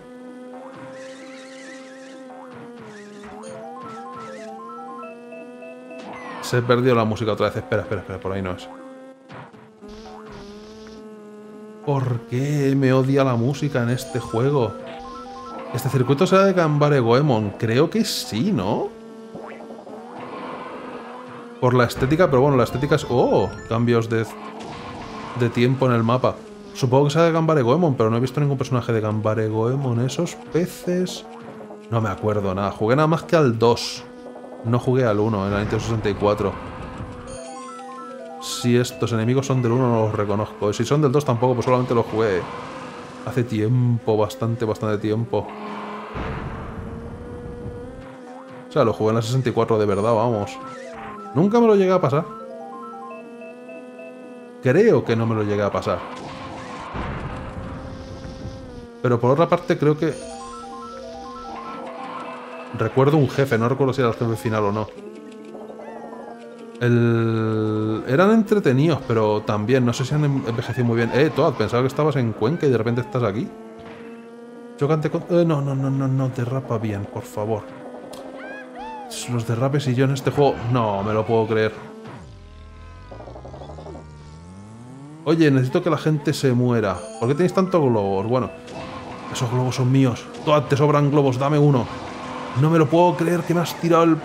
Se perdió la música otra vez. Espera, espera, espera, por ahí no es. ¿Por qué me odia la música en este juego? ¿Este circuito será de Ganbare Goemon? Creo que sí, ¿no? Por la estética, pero bueno, la estética es... ¡Oh! Cambios de, de tiempo en el mapa. Supongo que sea de Ganbare Goemon, pero no he visto ningún personaje de Ganbare Goemon. Esos peces... No me acuerdo nada. Jugué nada más que al dos. No jugué al uno en la Nintendo sesenta y cuatro. Si estos enemigos son del uno no los reconozco. Si son del dos tampoco, pues solamente los jugué hace tiempo, bastante, bastante tiempo. O sea, lo jugué en la sesenta y cuatro de verdad, vamos. Nunca me lo llegué a pasar. Creo que no me lo llegué a pasar. Pero por otra parte creo que... Recuerdo un jefe, no recuerdo si era el jefe final o no. El... Eran entretenidos, pero también, no sé si han envejecido muy bien. Eh, Toad, pensaba que estabas en Cuenca y de repente estás aquí. Chocante con... Eh, no, no, no, no, no, derrapa bien, por favor. Los derrapes y yo en este juego... No, me lo puedo creer. Oye, necesito que la gente se muera. ¿Por qué tenéis tantos globos? Bueno, esos globos son míos. Toad, te sobran globos, dame uno. No me lo puedo creer que me has tirado el...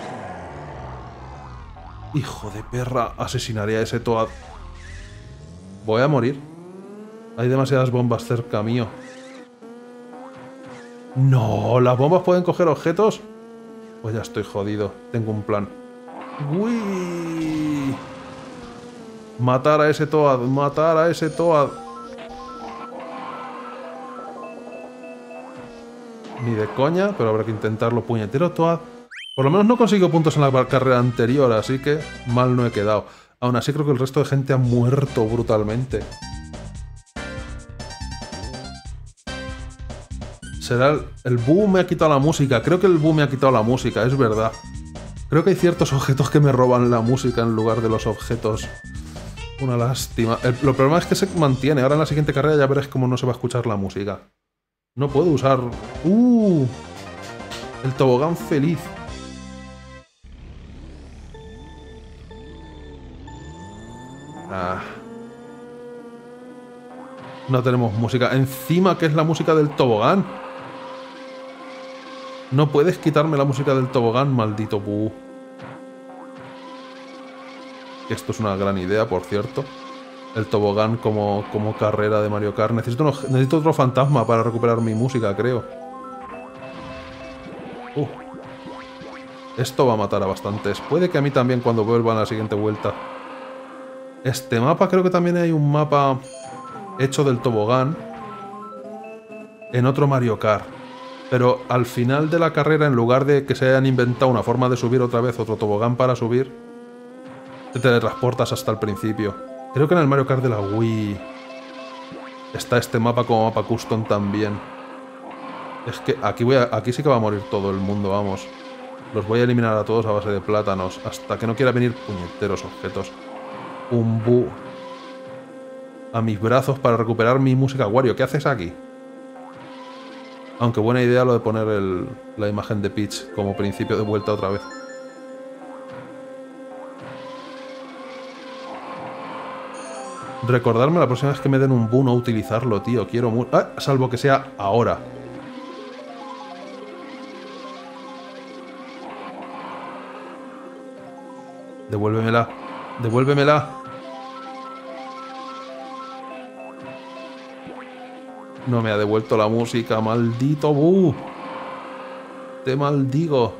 Hijo de perra, asesinaré a ese Toad. Voy a morir. Hay demasiadas bombas cerca mío. No, ¿las bombas pueden coger objetos? Pues ya estoy jodido. Tengo un plan. ¡Uy! Matar a ese Toad, matar a ese Toad. Ni de coña, pero habrá que intentarlo. Puñetero Toad. Por lo menos no consigo puntos en la carrera anterior, así que mal no he quedado. Aún así creo que el resto de gente ha muerto brutalmente. Será el... El Boo me ha quitado la música. Creo que el Boo me ha quitado la música, es verdad. Creo que hay ciertos objetos que me roban la música en lugar de los objetos. Una lástima. El, lo problema es que se mantiene. Ahora en la siguiente carrera ya verás cómo no se va a escuchar la música. No puedo usar... ¡Uh! El tobogán feliz. Ah. No tenemos música. Encima, ¿qué es la música del tobogán? No puedes quitarme la música del tobogán, maldito Boo. Esto es una gran idea, por cierto. El tobogán como, como carrera de Mario Kart. Necesito, uno, necesito otro fantasma para recuperar mi música, creo. Uh. Esto va a matar a bastantes. Puede que a mí también cuando vuelva a la siguiente vuelta. Este mapa, creo que también hay un mapa hecho del tobogán en otro Mario Kart. Pero al final de la carrera, en lugar de que se hayan inventado una forma de subir otra vez otro tobogán para subir, te teletransportas hasta el principio. Creo que en el Mario Kart de la Wii está este mapa como mapa custom también. Es que aquí, voy a, aquí sí que va a morir todo el mundo, vamos. Los voy a eliminar a todos a base de plátanos. Hasta que no quiera venir puñeteros objetos. Un bu a mis brazos para recuperar mi música. Wario, ¿qué haces aquí? Aunque buena idea lo de poner el, la imagen de Peach como principio de vuelta otra vez. Recordarme la próxima vez que me den un bu no utilizarlo, tío. Quiero mucho. Ah, salvo que sea ahora. Devuélvemela. Devuélvemela. No me ha devuelto la música, maldito bu. Te maldigo.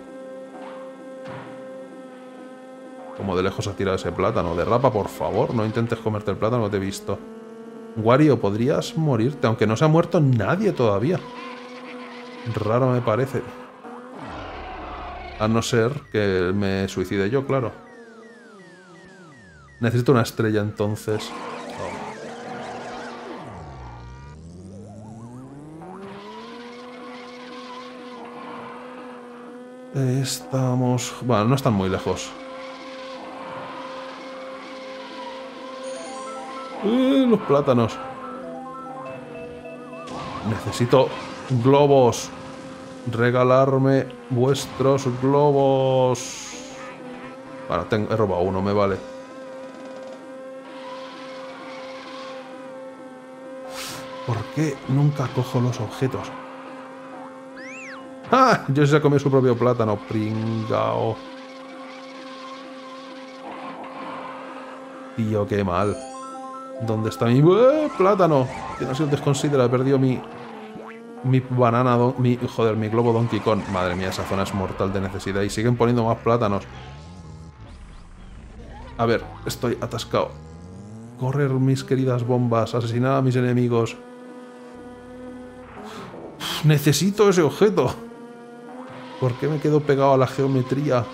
Como de lejos ha tirado ese plátano. Derrapa, por favor. No intentes comerte el plátano que te he visto. Wario, podrías morirte, aunque no se ha muerto nadie todavía. Raro me parece. A no ser que me suicide yo, claro. Necesito una estrella entonces. Oh. Estamos... Bueno, no están muy lejos. ¡Eh, los plátanos! Necesito globos. Regalarme vuestros globos. Vale, tengo, he robado uno, me vale. ¿Por qué nunca cojo los objetos? ¡Ah! Yo se ha comido su propio plátano, pringao. Tío, qué mal. ¿Dónde está mi ¡Eh, plátano? Que no se desconsidera, he perdido mi... Mi banana... Don, mi, joder, mi globo Donkey Kong. Madre mía, esa zona es mortal de necesidad. Y siguen poniendo más plátanos. A ver, estoy atascado. Correr, mis queridas bombas. Asesinar a mis enemigos. Necesito ese objeto. ¿Por qué me quedo pegado a la geometría?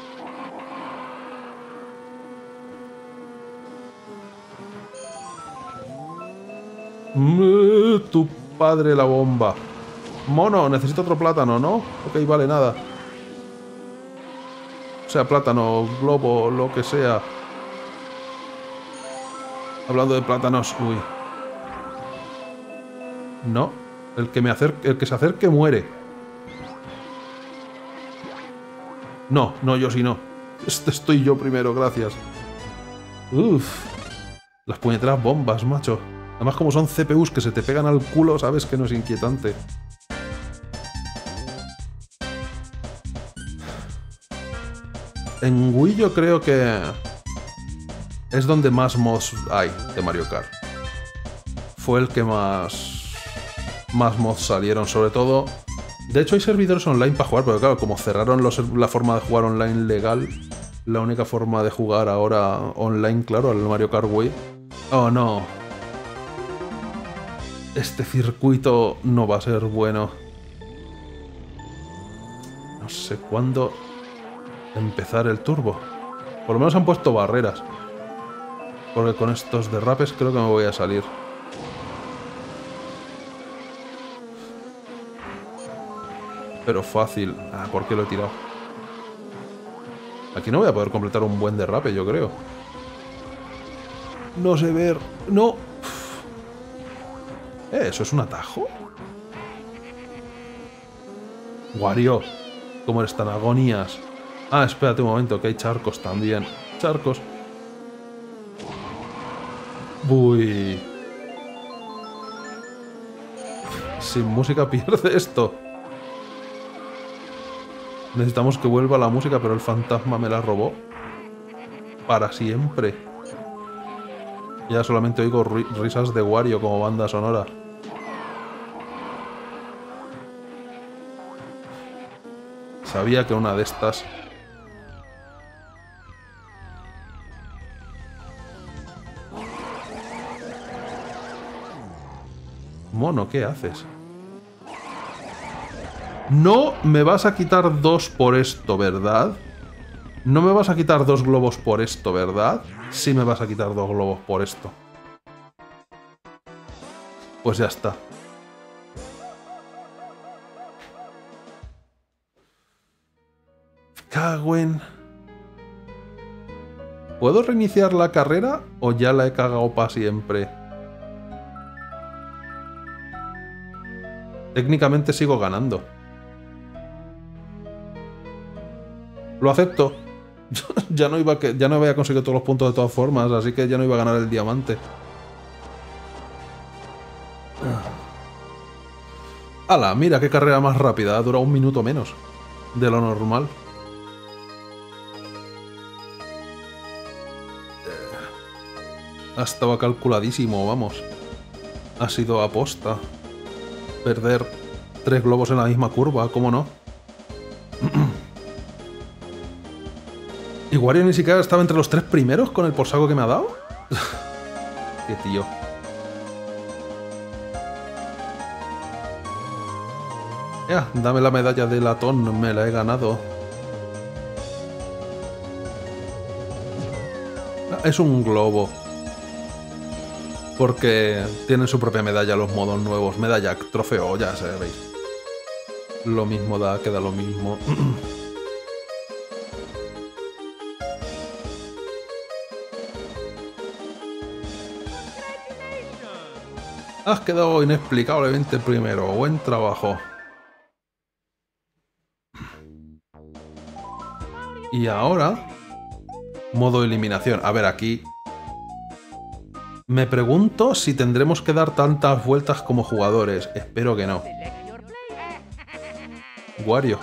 Tu padre la bomba. Mono, necesito otro plátano, ¿no? Ok, vale, nada. O sea, plátano, globo, lo que sea. Hablando de plátanos, uy. No, el que me acerque, el que se acerque muere. No, no, yo sí no. Este estoy yo primero, gracias. Uff. Las puñeteras bombas, macho. Además, como son C P Us que se te pegan al culo, sabes que no es inquietante. En Wii yo creo que es donde más mods hay de Mario Kart. Fue el que más más mods salieron, sobre todo. De hecho hay servidores online para jugar, pero claro, como cerraron los, la forma de jugar online legal, la única forma de jugar ahora online, claro, el Mario Kart Wii. Oh no. Este circuito no va a ser bueno. No sé cuándo empezar el turbo. Por lo menos han puesto barreras. Porque con estos derrapes creo que me voy a salir. Pero fácil. Ah, ¿por qué lo he tirado? Aquí no voy a poder completar un buen derrape, yo creo. No sé ver... ¡No! ¿Eh, eso es un atajo? Wario, ¿cómo eres tan agonías? Ah, espérate un momento, que hay charcos también. Charcos. Uy. Sin música pierde esto. Necesitamos que vuelva la música, pero el fantasma me la robó. Para siempre. Ya solamente oigo ri risas de Wario como banda sonora. Sabía que una de estas... Mono, ¿qué haces? No me vas a quitar dos por esto, ¿verdad? No me vas a quitar dos globos por esto, ¿verdad? Sí me vas a quitar dos globos por esto. Pues ya está. cago en... ¿Puedo reiniciar la carrera o ya la he cagado para siempre? Técnicamente sigo ganando. Lo acepto. ya, no iba a que, ya no había conseguido todos los puntos de todas formas, así que ya no iba a ganar el diamante. ¡Hala! Mira qué carrera más rápida. Ha durado un minuto menos de lo normal. Ha estado calculadísimo, vamos. Ha sido aposta. Perder tres globos en la misma curva, ¿cómo no? ¿Y Wario ni siquiera estaba entre los tres primeros con el por saco que me ha dado? Qué tío. Ya, dame la medalla de latón, me la he ganado. Es un globo. Porque tienen su propia medalla los modos nuevos. Medalla, trofeo, ya sabéis. Lo mismo da, queda lo mismo. Has quedado inexplicablemente primero. Buen trabajo. Y ahora... modo eliminación. A ver, aquí... me pregunto si tendremos que dar tantas vueltas como jugadores. Espero que no. Wario.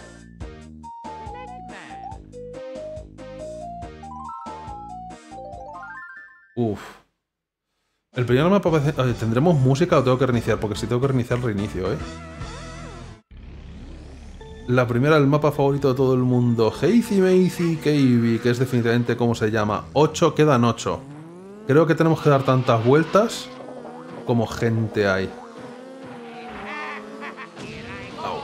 Uf. El primer mapa parece... ¿Tendremos música o tengo que reiniciar? Porque si tengo que reiniciar, reinicio, ¿eh? La primera, el mapa favorito de todo el mundo. Hazy Mazy Cavey, que es definitivamente como se llama. ocho, quedan ocho. Creo que tenemos que dar tantas vueltas como gente hay. Au.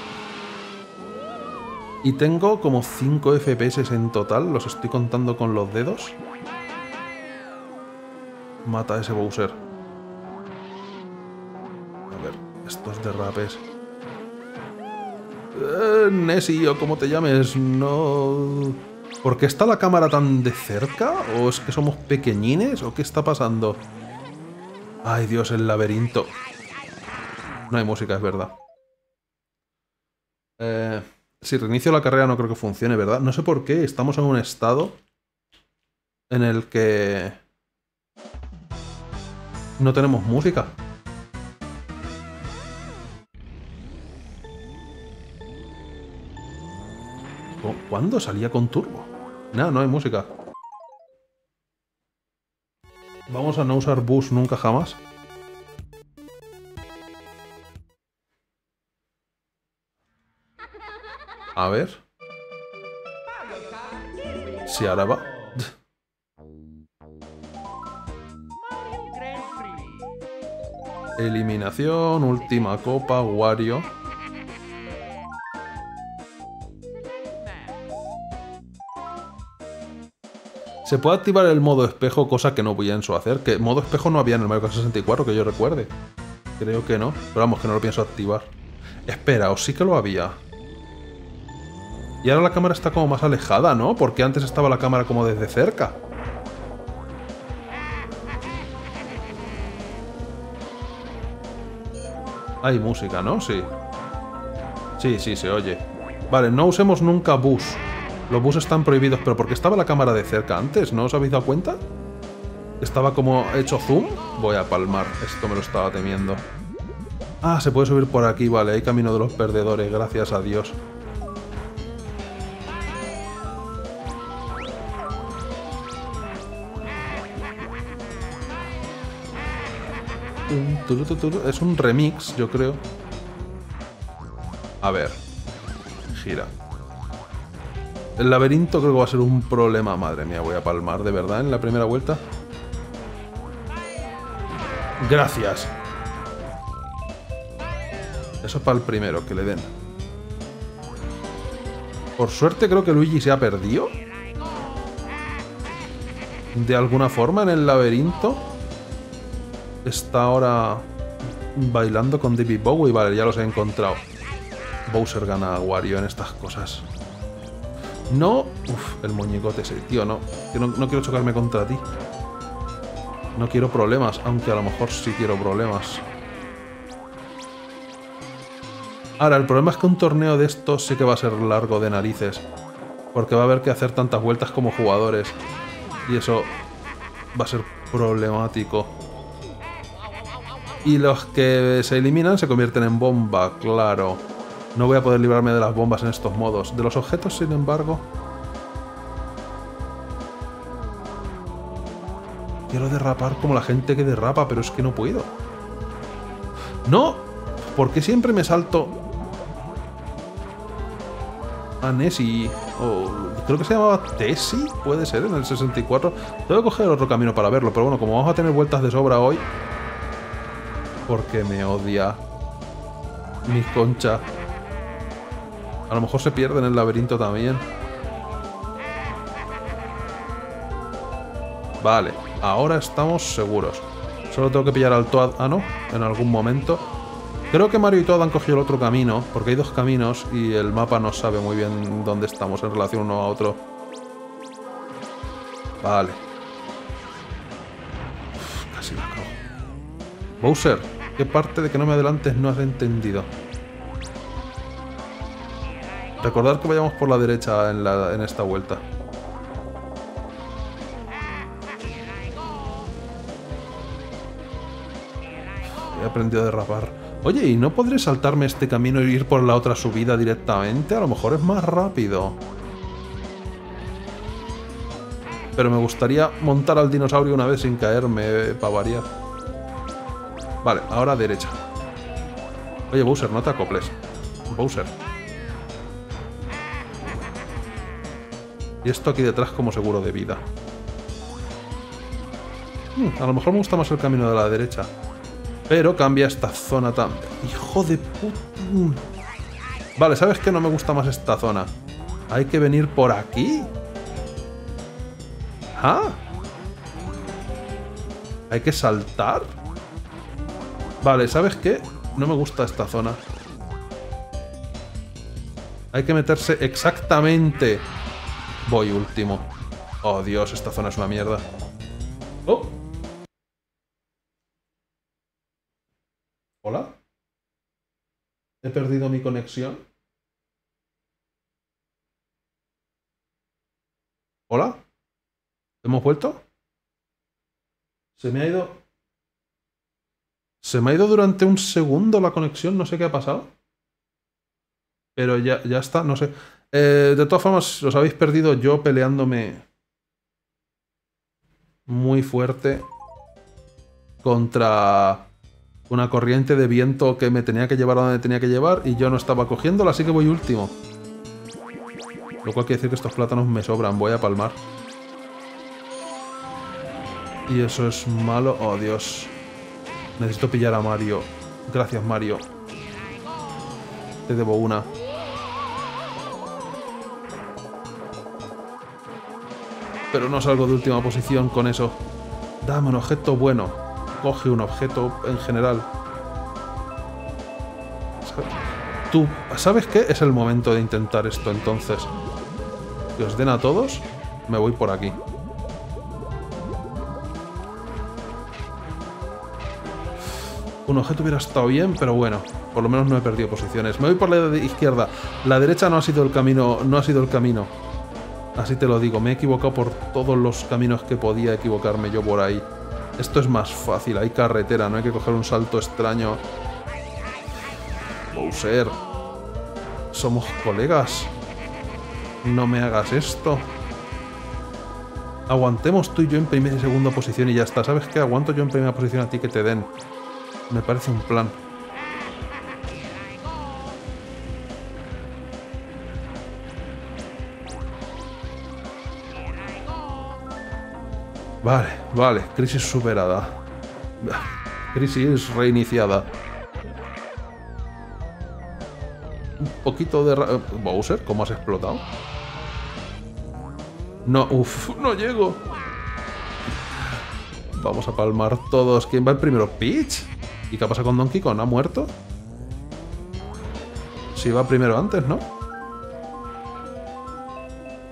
Y tengo como cinco F P S en total. Los estoy contando con los dedos. Mata a ese Bowser. A ver, estos derrapes. Eh, Nessie, o como te llames, no... ¿Por qué está la cámara tan de cerca? ¿O es que somos pequeñines? ¿O qué está pasando? Ay, Dios, el laberinto. No hay música, es verdad. Eh, si reinicio la carrera no creo que funcione, ¿verdad? No sé por qué. Estamos en un estado en el que no tenemos música. ¿Cuándo salía con turbo? Nada, no hay música. Vamos a no usar bus nunca jamás. A ver. Si ahora va. Eliminación, última copa, Wario. Se puede activar el modo espejo, cosa que no pienso hacer. Que modo espejo no había en el Mario Kart sesenta y cuatro, que yo recuerde. Creo que no. Pero vamos, que no lo pienso activar. Espera, o sí que lo había. Y ahora la cámara está como más alejada, ¿no? Porque antes estaba la cámara como desde cerca. Hay música, ¿no? Sí. Sí, sí, se oye. Vale, no usemos nunca bus. Los buses están prohibidos, pero porque estaba la cámara de cerca antes, ¿no os habéis dado cuenta? Estaba como hecho zoom. Voy a palmar, esto me lo estaba temiendo. Ah, se puede subir por aquí, vale, hay camino de los perdedores, gracias a Dios. Es un remix, yo creo. A ver. Gira. El laberinto creo que va a ser un problema. Madre mía, voy a palmar de verdad en la primera vuelta. Gracias. Eso es para el primero, que le den. Por suerte creo que Luigi se ha perdido. De alguna forma en el laberinto. Está ahora bailando con David Bowie. Vale, ya los he encontrado. Bowser gana a Wario en estas cosas. No. Uf, el muñecote ese, tío, no. Que no, no quiero chocarme contra ti. No quiero problemas, aunque a lo mejor sí quiero problemas. Ahora, el problema es que un torneo de estos sí que va a ser largo de narices. Porque va a haber que hacer tantas vueltas como jugadores. Y eso va a ser problemático. Y los que se eliminan se convierten en bomba, claro. No voy a poder librarme de las bombas en estos modos. De los objetos, sin embargo... Quiero derrapar como la gente que derrapa, pero es que no puedo. ¡No! ¿Por qué siempre me salto a Nessie? Oh, creo que se llamaba Tessie, puede ser, en el sesenta y cuatro. Tengo que coger otro camino para verlo, pero bueno, como vamos a tener vueltas de sobra hoy... Porque me odia mi concha. A lo mejor se pierde en el laberinto también. Vale, ahora estamos seguros. Solo tengo que pillar al Toad... Ah, no, en algún momento. Creo que Mario y Toad han cogido el otro camino, porque hay dos caminos y el mapa no sabe muy bien dónde estamos en relación uno a otro. Vale. Uf, casi la cago. Bowser, ¿qué parte de que no me adelantes no has entendido? Recordad que vayamos por la derecha en, la, en esta vuelta. He aprendido a derrapar. Oye, ¿y no podré saltarme este camino y ir por la otra subida directamente? A lo mejor es más rápido. Pero me gustaría montar al dinosaurio una vez sin caerme, para variar. Vale, ahora derecha. Oye, Bowser, no te acoples. Bowser. Y esto aquí detrás como seguro de vida. Hmm, a lo mejor me gusta más el camino de la derecha. Pero cambia esta zona también. ¡Hijo de puta! Vale, ¿sabes qué? No me gusta más esta zona. Hay que venir por aquí. ¿Ah? ¿Hay que saltar? Vale, ¿sabes qué? No me gusta esta zona. Hay que meterse exactamente. Voy último. Oh, Dios, esta zona es una mierda. Oh. ¿Hola? ¿He perdido mi conexión? ¿Hola? ¿Hemos vuelto? Se me ha ido... Se me ha ido durante un segundo la conexión, no sé qué ha pasado. Pero ya, ya está, no sé. Eh, de todas formas, os habéis perdido yo peleándome muy fuerte contra una corriente de viento que me tenía que llevar a donde tenía que llevar y yo no estaba cogiéndola, así que voy último. Lo cual quiere decir que estos plátanos me sobran, voy a palmar. Y eso es malo. Oh, Dios. Necesito pillar a Mario. Gracias, Mario. Te debo una. Pero no salgo de última posición con eso. Dame un objeto bueno. Coge un objeto en general. Tú, ¿sabes qué? Es el momento de intentar esto, entonces. Que os den a todos. Me voy por aquí. Un objeto hubiera estado bien, pero bueno, por lo menos no he perdido posiciones. Me voy por la izquierda. La derecha no ha sido el camino, no ha sido el camino. Así te lo digo, me he equivocado por todos los caminos que podía equivocarme yo por ahí. Esto es más fácil, hay carretera, no hay que coger un salto extraño. Bowser, somos colegas. No me hagas esto. Aguantemos tú y yo en primera y segunda posición y ya está. ¿Sabes qué? Aguanto yo en primera posición a ti que te den. Me parece un plan. Vale, vale. Crisis superada. Crisis reiniciada. Un poquito de... Ra Bowser, ¿cómo has explotado? No, uff, no llego. Vamos a palmar todos. ¿Quién va el primero? ¿Peach? ¿Y qué pasa con Donkey Kong? ¿Ha muerto? Si va primero antes, ¿no?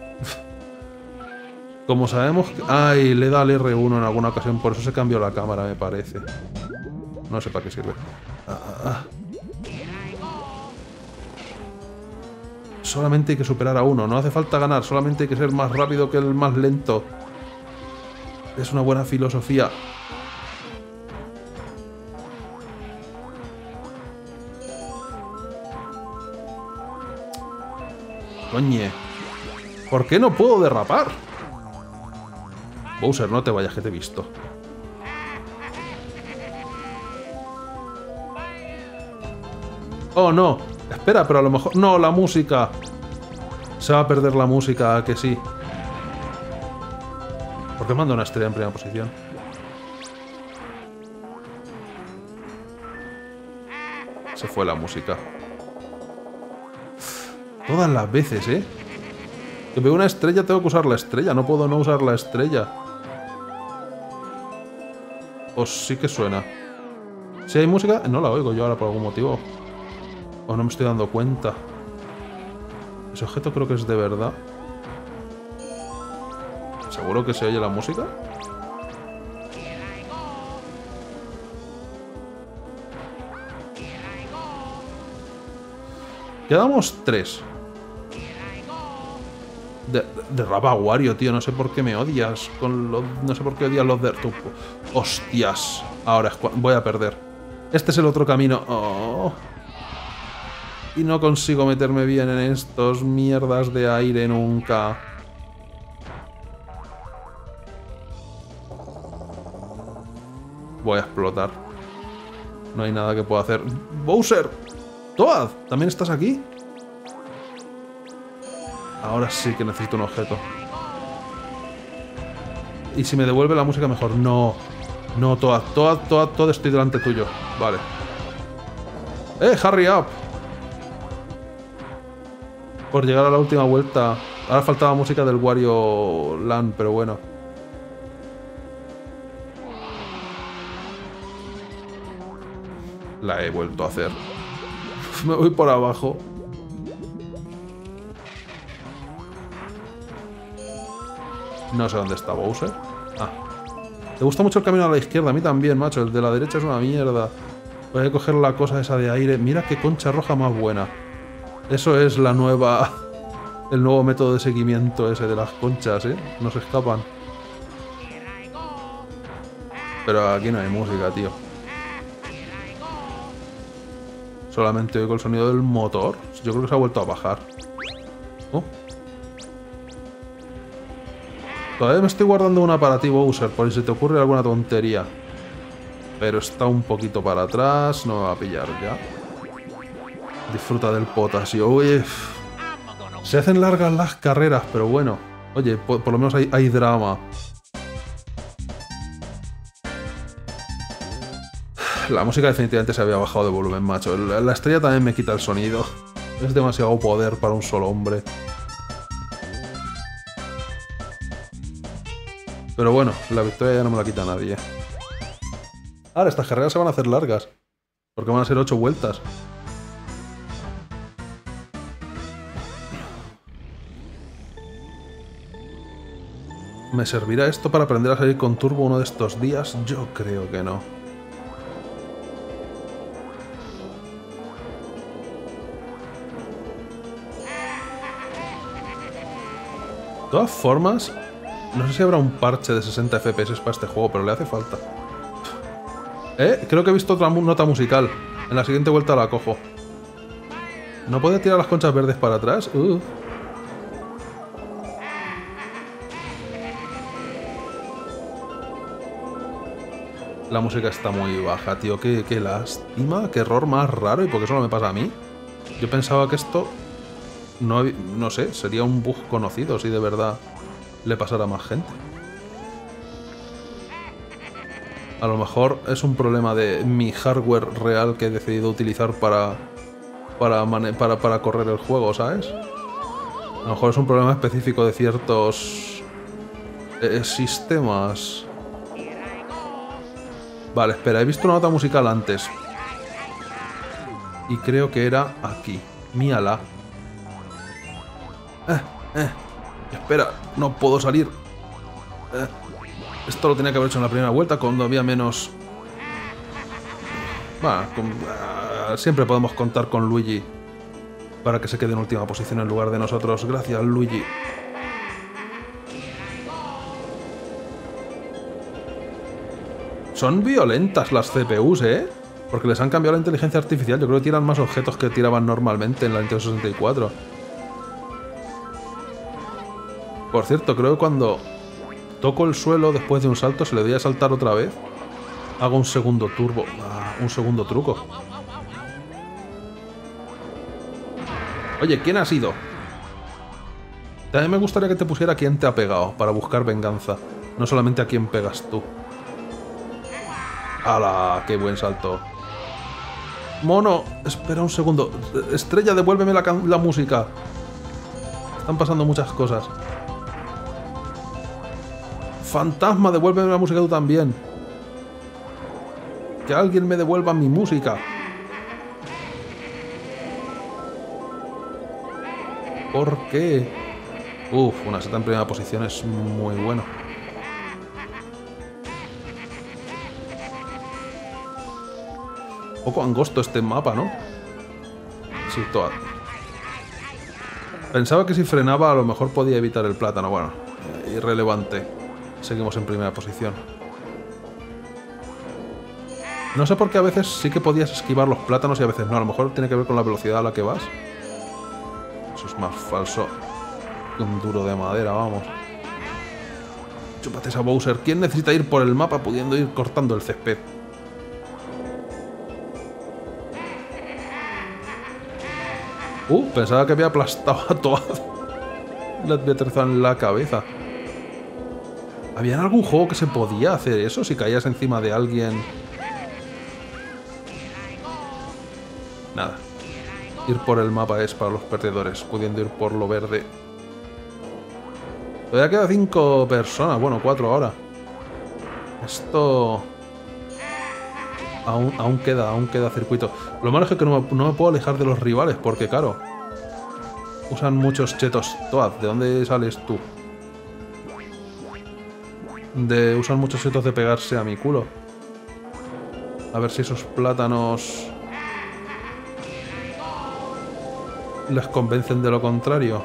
Como sabemos... Ay, le da al erre uno en alguna ocasión, por eso se cambió la cámara, me parece. No sé para qué sirve. Ah, ah, ah. Solamente hay que superar a uno, no hace falta ganar, solamente hay que ser más rápido que el más lento. Es una buena filosofía. Coñe. ¿Por qué no puedo derrapar? Bowser, no te vayas, que te he visto. Oh, no. Espera, pero a lo mejor... No, la música. Se va a perder la música, que sí. ¿Por qué mando una estrella en primera posición? Se fue la música. Todas las veces, ¿eh? Que veo una estrella, tengo que usar la estrella. No puedo no usar la estrella. O sí que suena. Si hay música, no la oigo yo ahora por algún motivo. O no me estoy dando cuenta. Ese objeto creo que es de verdad. ¿Seguro que se oye la música? Quedamos tres. De, derrapa a Wario, tío. No sé por qué me odias. Con los, no sé por qué odias los de... Tú, hostias. Ahora es voy a perder. Este es el otro camino. Oh. Y no consigo meterme bien en estos mierdas de aire nunca. Voy a explotar. No hay nada que pueda hacer. ¡Bowser! ¡Toad! ¿También estás aquí? Ahora sí que necesito un objeto. Y si me devuelve la música mejor. No. No, Toad. Toad, Toad, Toad, estoy delante tuyo. Vale. ¡Eh, hurry up! Por llegar a la última vuelta. Ahora faltaba música del Wario Land, pero bueno. La he vuelto a hacer. Me voy por abajo. No sé dónde está Bowser. Ah. ¿Te gusta mucho el camino a la izquierda? A mí también, macho. El de la derecha es una mierda. Voy a coger la cosa esa de aire. Mira qué concha roja más buena. Eso es la nueva... El nuevo método de seguimiento ese de las conchas, ¿eh? No se escapan. Pero aquí no hay música, tío. Solamente oigo el sonido del motor. Yo creo que se ha vuelto a bajar. Oh. Todavía me estoy guardando una para ti, Bowser, por si se te ocurre alguna tontería. Pero está un poquito para atrás. No me va a pillar ya. Disfruta del potasio. Uy, se hacen largas las carreras, pero bueno. Oye, por, por lo menos hay, hay drama. La música definitivamente se había bajado de volumen, macho. La, la estrella también me quita el sonido. Es demasiado poder para un solo hombre. Pero bueno, la victoria ya no me la quita nadie. Ahora, estas carreras se van a hacer largas. Porque van a ser ocho vueltas. ¿Me servirá esto para aprender a salir con turbo uno de estos días? Yo creo que no. De todas formas, no sé si habrá un parche de sesenta F P S para este juego, pero le hace falta. Eh, creo que he visto otra nota musical. En la siguiente vuelta la cojo. ¿No puede tirar las conchas verdes para atrás? Uh. La música está muy baja, tío. Qué, qué lástima, qué error más raro. ¿Y por qué solo me pasa a mí? Yo pensaba que esto... No, no sé, sería un bug conocido si de verdad le pasara a más gente. A lo mejor es un problema de mi hardware real que he decidido utilizar para, para, para, para correr el juego, ¿sabes? A lo mejor es un problema específico de ciertos eh, sistemas. Vale, espera, he visto una nota musical antes. Y creo que era aquí. Mírala. Eh, eh. Espera, no puedo salir. Eh, esto lo tenía que haber hecho en la primera vuelta cuando había menos... Bueno, con, uh, siempre podemos contar con Luigi para que se quede en última posición en lugar de nosotros. Gracias, Luigi. Son violentas las C P Us, ¿eh? Porque les han cambiado la inteligencia artificial. Yo creo que tiran más objetos que tiraban normalmente en la Nintendo sesenta y cuatro. Por cierto, creo que cuando toco el suelo después de un salto, se le doy a saltar otra vez, hago un segundo turbo. Ah, un segundo truco. Oye, ¿quién ha sido? También me gustaría que te pusiera a quién te ha pegado, para buscar venganza. No solamente a quién pegas tú. ¡Hala! ¡Qué buen salto! Mono, espera un segundo. Estrella, devuélveme la, la música. Están pasando muchas cosas. Fantasma, devuélveme la música tú también. Que alguien me devuelva mi música. ¿Por qué? Uf, una seta en primera posición es muy bueno. Un poco angosto este mapa, ¿no? Sí, toda. Pensaba que si frenaba a lo mejor podía evitar el plátano. Bueno, eh, irrelevante. Seguimos en primera posición. No sé por qué a veces sí que podías esquivar los plátanos y a veces no. A lo mejor tiene que ver con la velocidad a la que vas. Eso es más falso que un duro de madera, vamos. Chúpate esa Bowser. ¿Quién necesita ir por el mapa pudiendo ir cortando el césped? Uh, pensaba que había aplastado a Toad. Le había aterrizado en la cabeza. ¿Había en algún juego que se podía hacer eso? Si caías encima de alguien... Nada. Ir por el mapa es para los perdedores, pudiendo ir por lo verde. Todavía quedan cinco personas. Bueno, cuatro ahora. Esto... Aún, aún queda, aún queda circuito. Lo malo es que no me, no me puedo alejar de los rivales, porque claro... Usan muchos chetos. Toad, ¿de dónde sales tú? De usan muchos chetos de pegarse a mi culo. A ver si esos plátanos... les convencen de lo contrario.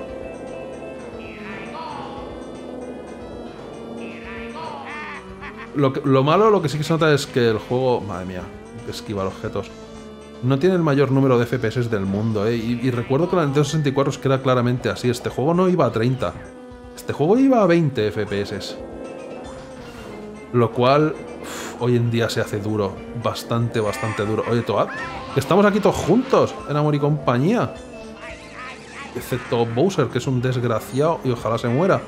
Lo, que, lo malo, lo que sí que se nota es que el juego... Madre mía, que esquivar objetos. No tiene el mayor número de F P S del mundo, ¿eh? Y, y recuerdo que la Nintendo sesenta y cuatro es que era claramente así. Este juego no iba a treinta. Este juego iba a veinte F P S. Lo cual... Uf, hoy en día se hace duro. Bastante, bastante duro. Oye, Toad, que estamos aquí todos juntos, en amor y compañía. Excepto Bowser, que es un desgraciado y ojalá se muera.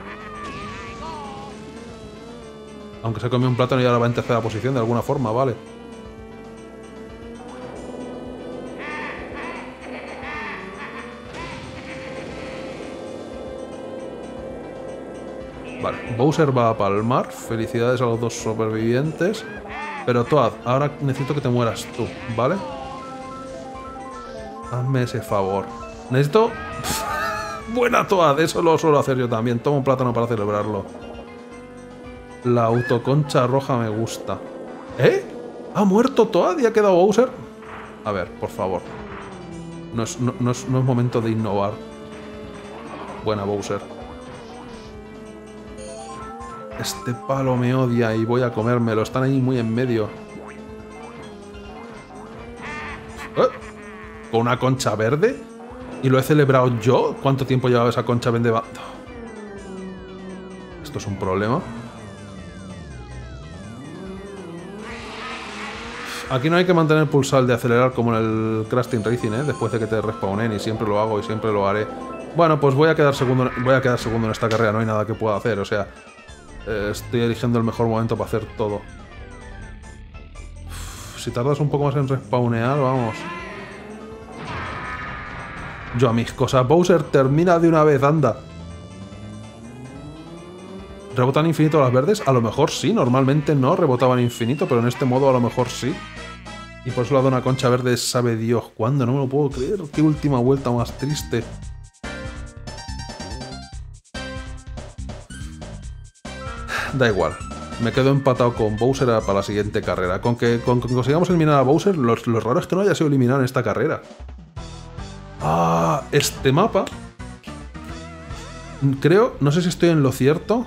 Aunque se comió un plátano y ahora va en tercera posición de alguna forma, vale. Vale, Bowser va a palmar. Felicidades a los dos supervivientes. Pero Toad, ahora necesito que te mueras tú, ¿vale? Hazme ese favor. Necesito... Buena Toad, eso lo suelo hacer yo también. Toma un plátano para celebrarlo. La autoconcha roja me gusta. ¿Eh? ¿Ha muerto Toad y ha quedado Bowser? A ver, por favor. No es, no, no es, no es momento de innovar. Buena Bowser. Este palo me odia y voy a comérmelo. Están ahí muy en medio. ¿Eh? ¿Con una concha verde? ¿Y lo he celebrado yo? ¿Cuánto tiempo llevaba esa concha verde? Esto es un problema. Aquí no hay que mantener pulsar de acelerar como en el Crash Team Racing, ¿eh? Después de que te respawnen, y siempre lo hago y siempre lo haré. Bueno, pues voy a quedar segundo, voy a quedar segundo en esta carrera. No hay nada que pueda hacer, o sea... Eh, estoy eligiendo el mejor momento para hacer todo. Uf, si tardas un poco más en respawnear, vamos. Yo a mis cosas. Bowser, termina de una vez, anda. ¿Rebotan infinito las verdes? A lo mejor sí, normalmente no rebotaban infinito, pero en este modo a lo mejor sí. Y por eso le ha dado una concha verde, sabe Dios cuándo, no me lo puedo creer. Qué última vuelta más triste. Da igual. Me quedo empatado con Bowser para la siguiente carrera. Con que, con que consigamos eliminar a Bowser, lo, lo raro es que no haya sido eliminado en esta carrera. Ah, este mapa... Creo, no sé si estoy en lo cierto.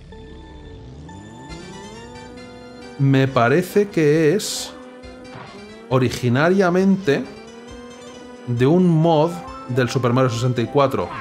Me parece que es originariamente de un mod del Super Mario sesenta y cuatro.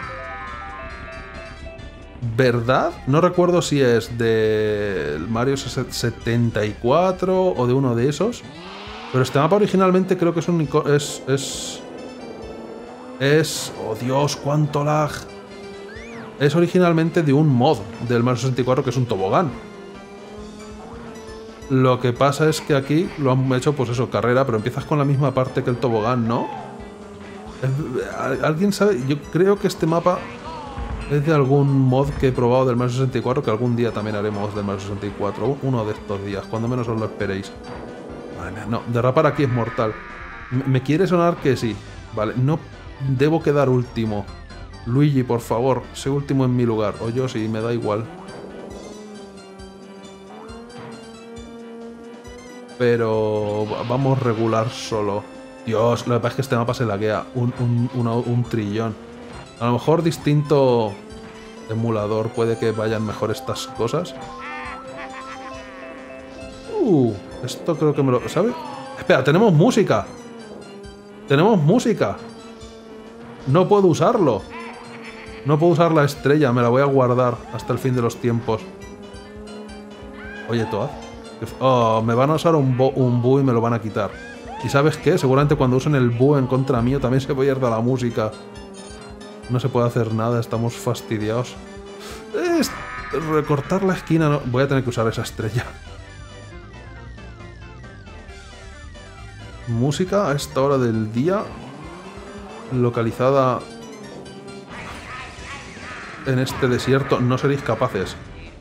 ¿Verdad? No recuerdo si es del Mario setenta y cuatro o de uno de esos. Pero este mapa originalmente creo que es un... Es... Es... es oh Dios, cuánto lag. Es originalmente de un mod del Mario sesenta y cuatro que es un tobogán. Lo que pasa es que aquí lo han hecho, pues eso, carrera, pero empiezas con la misma parte que el tobogán, ¿no? ¿Alguien sabe? Yo creo que este mapa es de algún mod que he probado del Mario sesenta y cuatro, que algún día también haremos del Mario sesenta y cuatro. Uno de estos días, cuando menos os lo esperéis. Vale, no, derrapar aquí es mortal. Me quiere sonar que sí. Vale, no debo quedar último. Luigi, por favor, sé último en mi lugar. O yo sí, me da igual. Pero vamos regular solo. Dios, lo que pasa es que este mapa se laguea un, un, un, un trillón. A lo mejor distinto emulador puede que vayan mejor estas cosas. Uh, esto creo que me lo... ¿Sabe? Espera, tenemos música. Tenemos música. No puedo usarlo. No puedo usar la estrella, me la voy a guardar hasta el fin de los tiempos. Oye, Toad. Oh, me van a usar un, bo un bu y me lo van a quitar. ¿Y sabes qué? Seguramente cuando usen el bu en contra mío también se va a ir de la música. No se puede hacer nada, estamos fastidiados. Es... recortar la esquina, no. Voy a tener que usar esa estrella. Música a esta hora del día. Localizada en este desierto. No seréis capaces.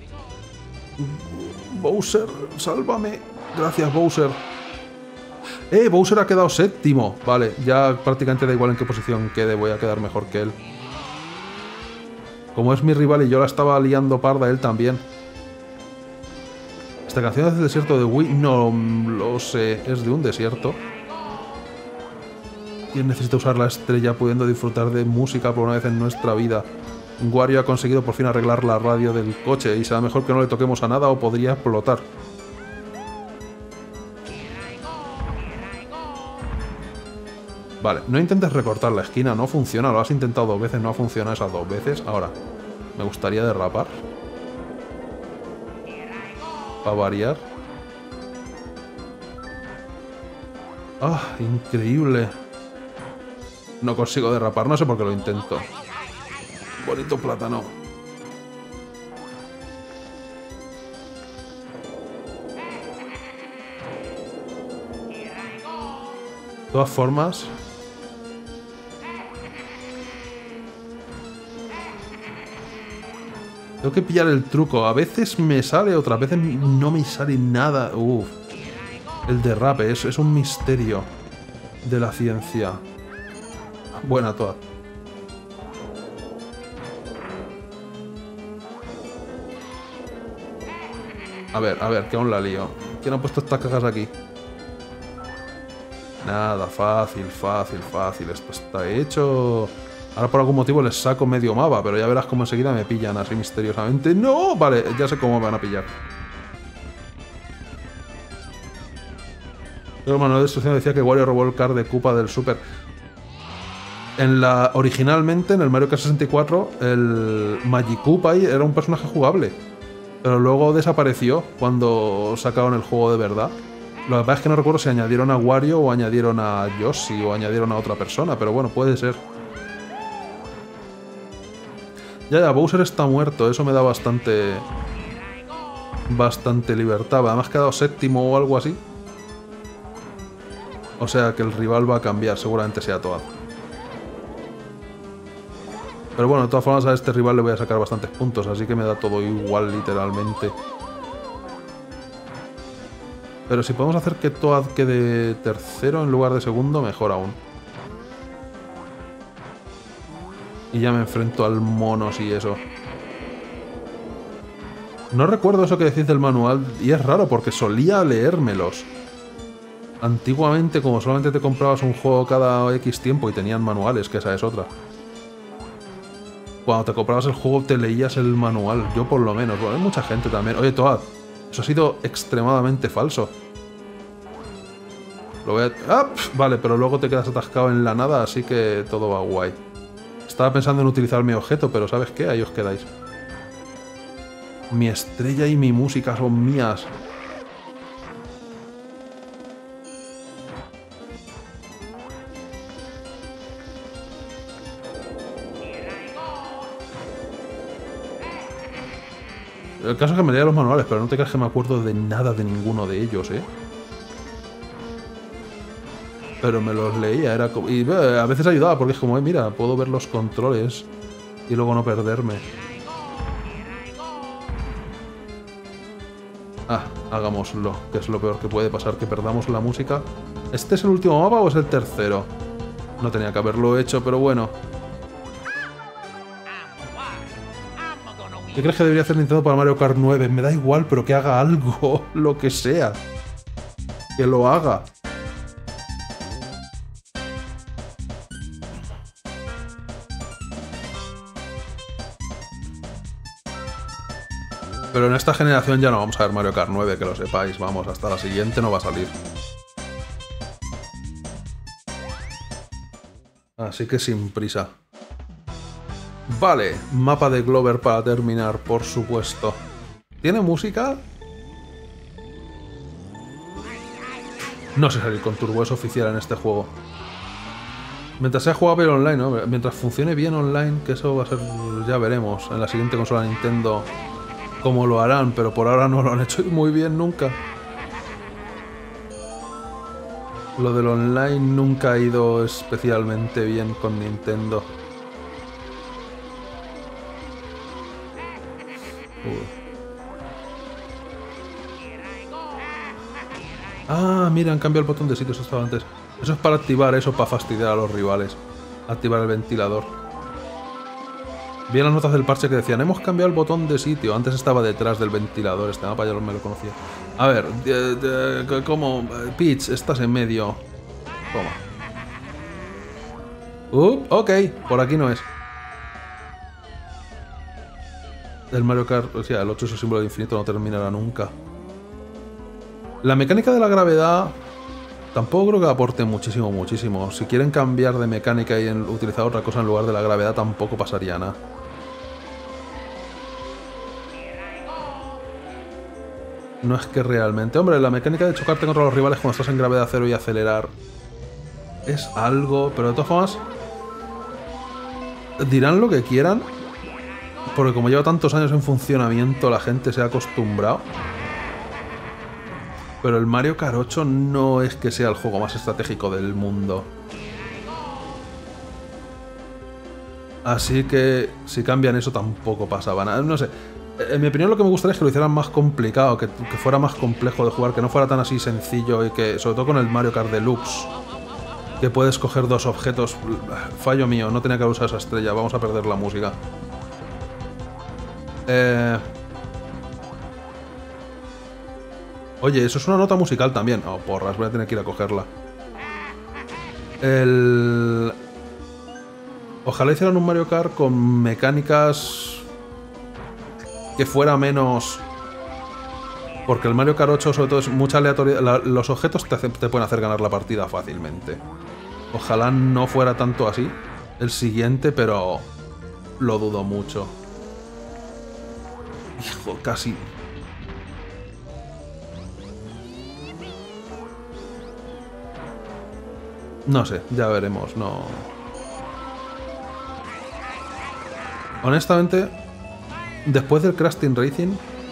Bowser, sálvame. Gracias, Bowser. ¡Eh! Bowser ha quedado séptimo. Vale, ya prácticamente da igual en qué posición quede. Voy a quedar mejor que él. Como es mi rival y yo la estaba liando parda, él también. Esta canción es del desierto de Wii. No lo sé. Es de un desierto. ¿Quién necesita usar la estrella pudiendo disfrutar de música por una vez en nuestra vida? Wario ha conseguido por fin arreglar la radio del coche y será mejor que no le toquemos a nada o podría explotar. Vale, no intentes recortar la esquina, no funciona, lo has intentado dos veces, no ha funcionado esas dos veces. Ahora, me gustaría derrapar. Para variar. ¡Ah! Increíble. No consigo derrapar, no sé por qué lo intento. Bonito plátano. De todas formas... tengo que pillar el truco. A veces me sale, otras veces no me sale nada. Uf. El derrape es, es un misterio de la ciencia. Buena toda. A ver, a ver, que aún la lío. ¿Quién ha puesto estas cajas aquí? Nada, fácil, fácil, fácil. Esto está hecho. Ahora por algún motivo les saco medio mapa, pero ya verás cómo enseguida me pillan así misteriosamente. ¡No! Vale, ya sé cómo me van a pillar. El manual de instrucción decía que Wario robó el card de Koopa del Super. En la, originalmente, en el Mario Kart sesenta y cuatro, el Magikoopa era un personaje jugable. Pero luego desapareció cuando sacaron el juego de verdad. Lo que pasa es que no recuerdo si añadieron a Wario o añadieron a Yoshi o añadieron a otra persona, pero bueno, puede ser. Ya, ya, Bowser está muerto, eso me da bastante... bastante libertad. Además ha quedado séptimo o algo así. O sea que el rival va a cambiar, seguramente sea Toad. Pero bueno, de todas formas a este rival le voy a sacar bastantes puntos, así que me da todo igual literalmente. Pero si podemos hacer que Toad quede tercero en lugar de segundo, mejor aún. Y ya me enfrento al monos y eso. No recuerdo eso que decís del manual y es raro porque solía leérmelos. Antiguamente, como solamente te comprabas un juego cada X tiempo y tenían manuales, que esa es otra. Cuando te comprabas el juego te leías el manual, yo por lo menos. Bueno, hay mucha gente también. Oye, Toad, eso ha sido extremadamente falso. Lo voy a... ¡Ah! Vale, pero luego te quedas atascado en la nada, así que todo va guay. Estaba pensando en utilizar mi objeto, pero ¿sabes qué? Ahí os quedáis. Mi estrella y mi música son mías. El caso es que me leía los manuales, pero no te creas que me acuerdo de nada de ninguno de ellos, ¿eh? Pero me los leía, era como... Y eh, a veces ayudaba, porque es como, eh, mira, puedo ver los controles y luego no perderme. Ah, hagámoslo, que es lo peor que puede pasar, que perdamos la música. ¿Este es el último mapa o es el tercero? No tenía que haberlo hecho, pero bueno. ¿Qué crees que debería hacer Nintendo para Mario Kart nueve? Me da igual, pero que haga algo, lo que sea. Que lo haga. Pero en esta generación ya no vamos a ver Mario Kart nueve, que lo sepáis. Vamos, hasta la siguiente no va a salir. Así que sin prisa. Vale, mapa de Glover para terminar, por supuesto. ¿Tiene música? No sé salir con turbo, es oficial en este juego. Mientras sea jugable online, ¿no? Mientras funcione bien online, que eso va a ser... ya veremos. En la siguiente consola Nintendo cómo lo harán, pero por ahora no lo han hecho muy bien nunca. Lo del online nunca ha ido especialmente bien con Nintendo. Ah, mira, han cambiado el botón de sitio, eso estaba antes. Eso es para activar eso, para fastidiar a los rivales. Activar el ventilador. Vi las notas del parche que decían, hemos cambiado el botón de sitio. Antes estaba detrás del ventilador, este mapa ya me lo conocía. A ver, de, de, ¿cómo? Peach, estás en medio. Toma. Uh, ok, por aquí no es. El Mario Kart, o sea, el ocho es el símbolo de infinito, no terminará nunca. La mecánica de la gravedad tampoco creo que aporte muchísimo, muchísimo. Si quieren cambiar de mecánica y en, utilizar otra cosa en lugar de la gravedad, tampoco pasaría nada. No es que realmente... Hombre, la mecánica de chocarte contra los rivales cuando estás en gravedad cero y acelerar es algo, pero de todas formas dirán lo que quieran, porque como lleva tantos años en funcionamiento la gente se ha acostumbrado. Pero el Mario Kart ocho no es que sea el juego más estratégico del mundo. Así que si cambian eso tampoco pasaba nada. No sé, en mi opinión lo que me gustaría es que lo hicieran más complicado, que, que fuera más complejo de jugar, que no fuera tan así sencillo y que, sobre todo con el Mario Kart Deluxe, que puedes coger dos objetos. Fallo mío, no tenía que usar esa estrella, vamos a perder la música. Eh... Oye, eso es una nota musical también. Oh, porras, voy a tener que ir a cogerla. El... Ojalá hicieran un Mario Kart con mecánicas que fuera menos... Porque el Mario Kart ocho sobre todo es mucha aleatoriedad. La, los objetos te, hace, te pueden hacer ganar la partida fácilmente. Ojalá no fuera tanto así el siguiente, pero lo dudo mucho. Hijo, casi... No sé, ya veremos, no... Honestamente, después del Crash Team Racing,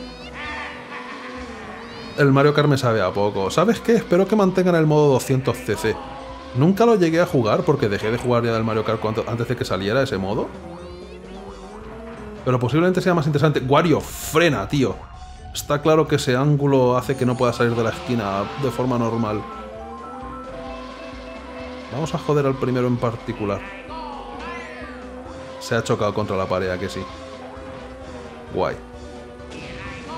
el Mario Kart me sabe a poco. ¿Sabes qué? Espero que mantengan el modo doscientos C C. Nunca lo llegué a jugar porque dejé de jugar ya del Mario Kart cuando, antes de que saliera ese modo. Pero posiblemente sea más interesante. Wario, frena, tío. Está claro que ese ángulo hace que no pueda salir de la esquina de forma normal. Vamos a joder al primero en particular. Se ha chocado contra la pared, ¿a que sí? Guay.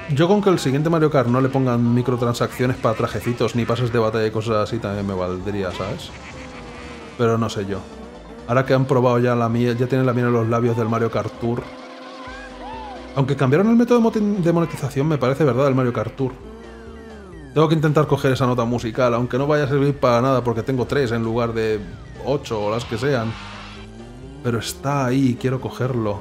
Yo con que el siguiente Mario Kart no le pongan microtransacciones para trajecitos ni pases de batalla y cosas así también me valdría, ¿sabes? Pero no sé yo. Ahora que han probado ya la miel, ya tienen la miel en los labios del Mario Kart Tour. Aunque cambiaron el método de monetización, me parece verdad, el Mario Kart Tour. Tengo que intentar coger esa nota musical, aunque no vaya a servir para nada porque tengo tres en lugar de ocho o las que sean. Pero está ahí, quiero cogerlo.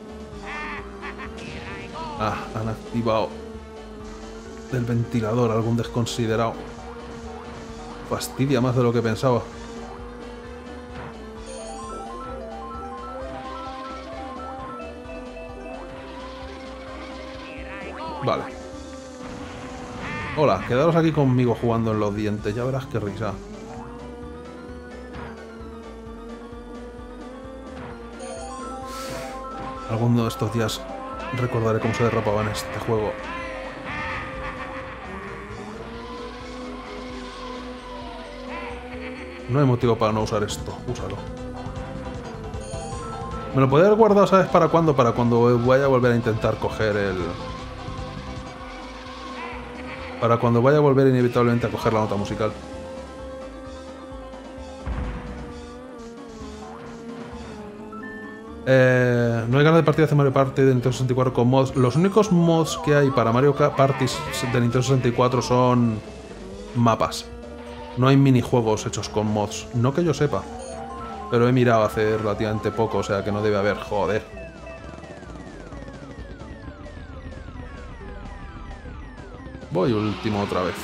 Ah, han activado el ventilador, algún desconsiderado. Fastidia más de lo que pensaba. Vale. Hola, quedaros aquí conmigo jugando en los dientes, ya verás qué risa. Alguno de estos días recordaré cómo se derrapaba en este juego. No hay motivo para no usar esto, úsalo. Me lo podría haber guardado, ¿sabes para cuándo? Para cuando vaya a volver a intentar coger el... Para cuando vaya a volver inevitablemente a coger la nota musical. Eh, no hay ganas de partidas de Mario Party de Nintendo sesenta y cuatro con mods. Los únicos mods que hay para Mario Party de Nintendo sesenta y cuatro son mapas. No hay minijuegos hechos con mods. No que yo sepa. Pero he mirado hace relativamente poco, o sea que no debe haber. Joder. Voy último otra vez.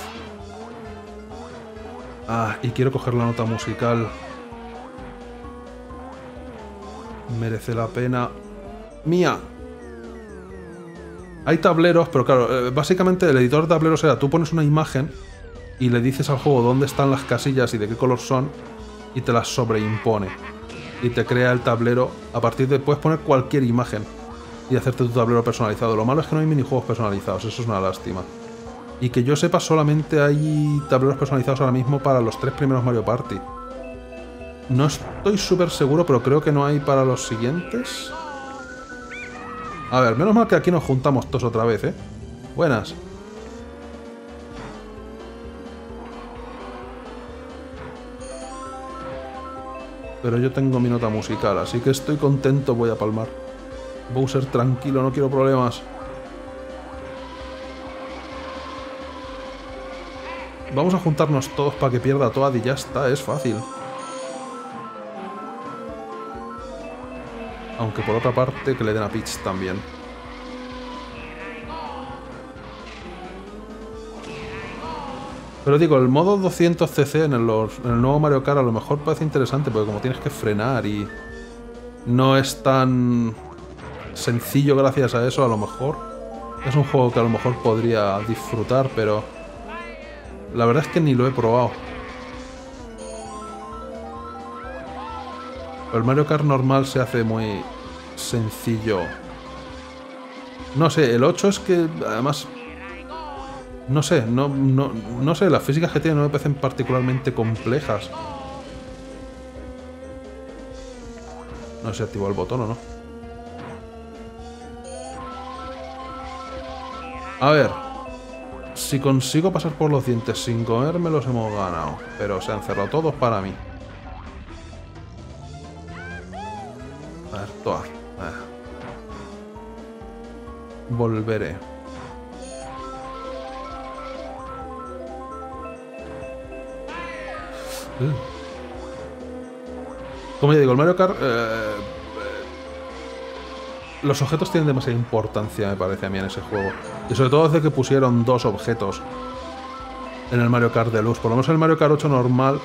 Ah, y quiero coger la nota musical. Merece la pena. ¡Mía! Hay tableros, pero claro, básicamente el editor de tableros era tú pones una imagen y le dices al juego dónde están las casillas y de qué color son y te las sobreimpone. Y te crea el tablero. A partir de... puedes poner cualquier imagen y hacerte tu tablero personalizado. Lo malo es que no hay minijuegos personalizados, eso es una lástima. Y que yo sepa, solamente hay tableros personalizados ahora mismo para los tres primeros Mario Party. No estoy súper seguro, pero creo que no hay para los siguientes. A ver, menos mal que aquí nos juntamos todos otra vez, ¿eh? Buenas. Pero yo tengo mi nota musical, así que estoy contento, voy a palmar. Bowser, tranquilo, no quiero problemas. Vamos a juntarnos todos para que pierda Toad y ya está, es fácil. Aunque por otra parte que le den a Peach también. Pero digo, el modo doscientos cc en el, los, en el nuevo Mario Kart a lo mejor parece interesante, porque como tienes que frenar y no es tan sencillo gracias a eso, a lo mejor es un juego que a lo mejor podría disfrutar, pero la verdad es que ni lo he probado. El Mario Kart normal se hace muy sencillo. No sé, el ocho es que además... No sé, no, no, no sé, las físicas que tiene no me parecen particularmente complejas. No sé si activó el botón o no. A ver. Si consigo pasar por los dientes sin comerme los hemos ganado. Pero se han cerrado todos para mí. A ver, todas. Volveré. Como ya digo, el Mario Kart... Eh, eh, los objetos tienen demasiada importancia, me parece a mí, en ese juego. Y sobre todo desde que pusieron dos objetos en el Mario Kart Deluxe. Por lo menos en el Mario Kart ocho normal...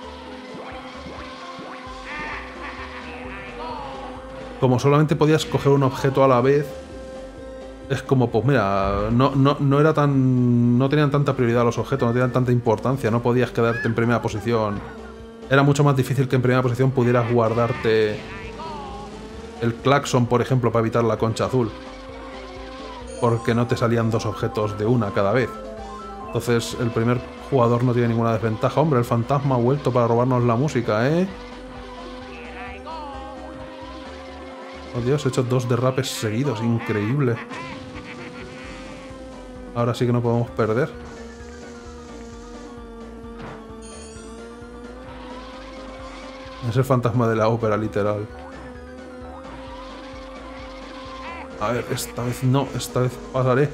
Como solamente podías coger un objeto a la vez... Es como, pues mira, no, no, no era tan... No tenían tanta prioridad los objetos, no tenían tanta importancia, no podías quedarte en primera posición. Era mucho más difícil que en primera posición pudieras guardarte el claxon, por ejemplo, para evitar la concha azul. Porque no te salían dos objetos de una cada vez. Entonces el primer jugador no tiene ninguna desventaja. Hombre, el fantasma ha vuelto para robarnos la música, ¿eh? Oh Dios, he hecho dos derrapes seguidos, increíble. Ahora sí que no podemos perder. Es el fantasma de la ópera, literal. A ver, esta vez no, esta vez pasaré.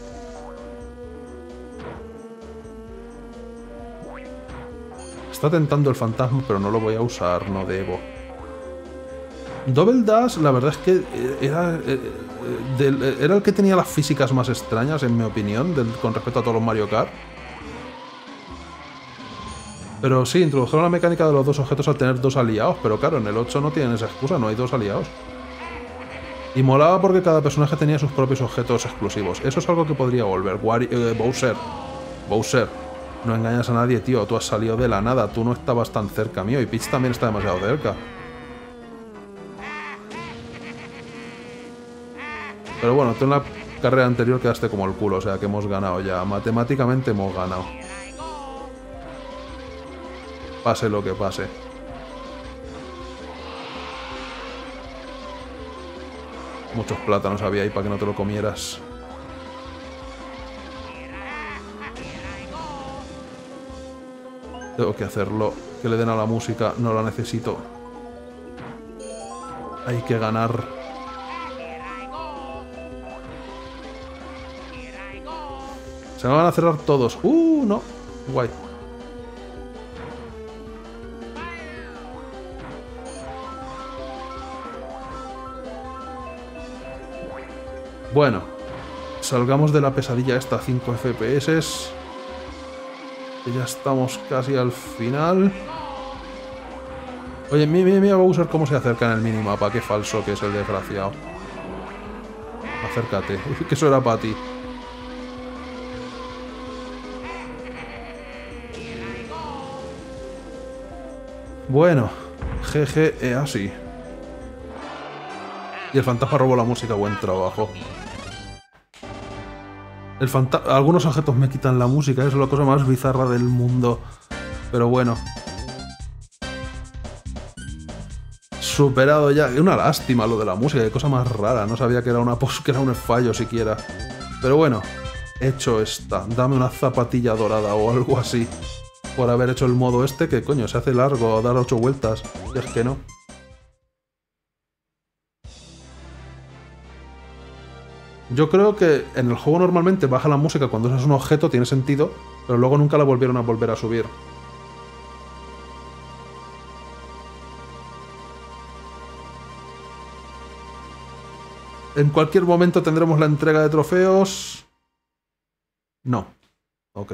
Está tentando el fantasma, pero no lo voy a usar, no debo. Double Dash, la verdad es que era, era el que tenía las físicas más extrañas, en mi opinión, del, con respecto a todos los Mario Kart. Pero sí, introdujeron la mecánica de los dos objetos al tener dos aliados, pero claro, en el ocho no tienen esa excusa, no hay dos aliados. Y molaba porque cada personaje tenía sus propios objetos exclusivos. Eso es algo que podría volver. Wario, eh, Bowser. Bowser. No engañas a nadie, tío. Tú has salido de la nada. Tú no estabas tan cerca mío. Y Peach también está demasiado cerca. Pero bueno, tú en la carrera anterior quedaste como el culo. O sea que hemos ganado ya. Matemáticamente hemos ganado. Pase lo que pase. Muchos plátanos había ahí para que no te lo comieras. Tengo que hacerlo. Que le den a la música. No la necesito. Hay que ganar. Se me van a cerrar todos. ¡Uh! No. Guay. Bueno, salgamos de la pesadilla esta a cinco F P S. Que ya estamos casi al final. Oye, mira, mira, mira Bowser cómo se acerca en el minimapa. Qué falso que es el desgraciado. Acércate. Que eso era para ti. Bueno, jeje, eh, así. Y el fantasma robó la música, buen trabajo. El fanta- Algunos objetos me quitan la música, es la cosa más bizarra del mundo. Pero bueno. Superado ya. Una lástima lo de la música, qué cosa más rara. No sabía que era, una pos que era un fallo siquiera. Pero bueno, hecho está. Dame una zapatilla dorada o algo así. Por haber hecho el modo este, que coño, se hace largo dar ocho vueltas. Y es que no. Yo creo que en el juego normalmente baja la música cuando usas un objeto, tiene sentido, pero luego nunca la volvieron a volver a subir. ¿En cualquier momento tendremos la entrega de trofeos? No. Ok.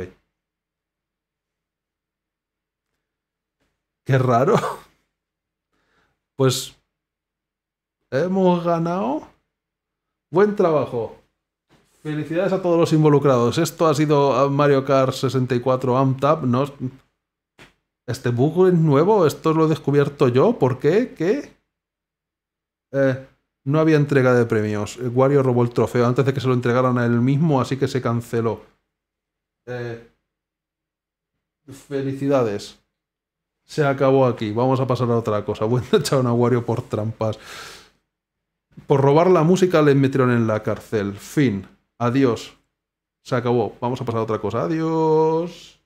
Qué raro. Pues... hemos ganado... Buen trabajo. Felicidades a todos los involucrados. Esto ha sido Mario Kart sesenta y cuatro Amped Up. ¿No? ¿Este bug es nuevo? ¿Esto lo he descubierto yo? ¿Por qué? ¿Qué? Eh, no había entrega de premios. Wario robó el trofeo antes de que se lo entregaran a él mismo, así que se canceló. Eh, felicidades. Se acabó aquí. Vamos a pasar a otra cosa. Voy a echar a Wario por trampas. Por robar la música le metieron en la cárcel. Fin. Adiós. Se acabó. Vamos a pasar a otra cosa. Adiós.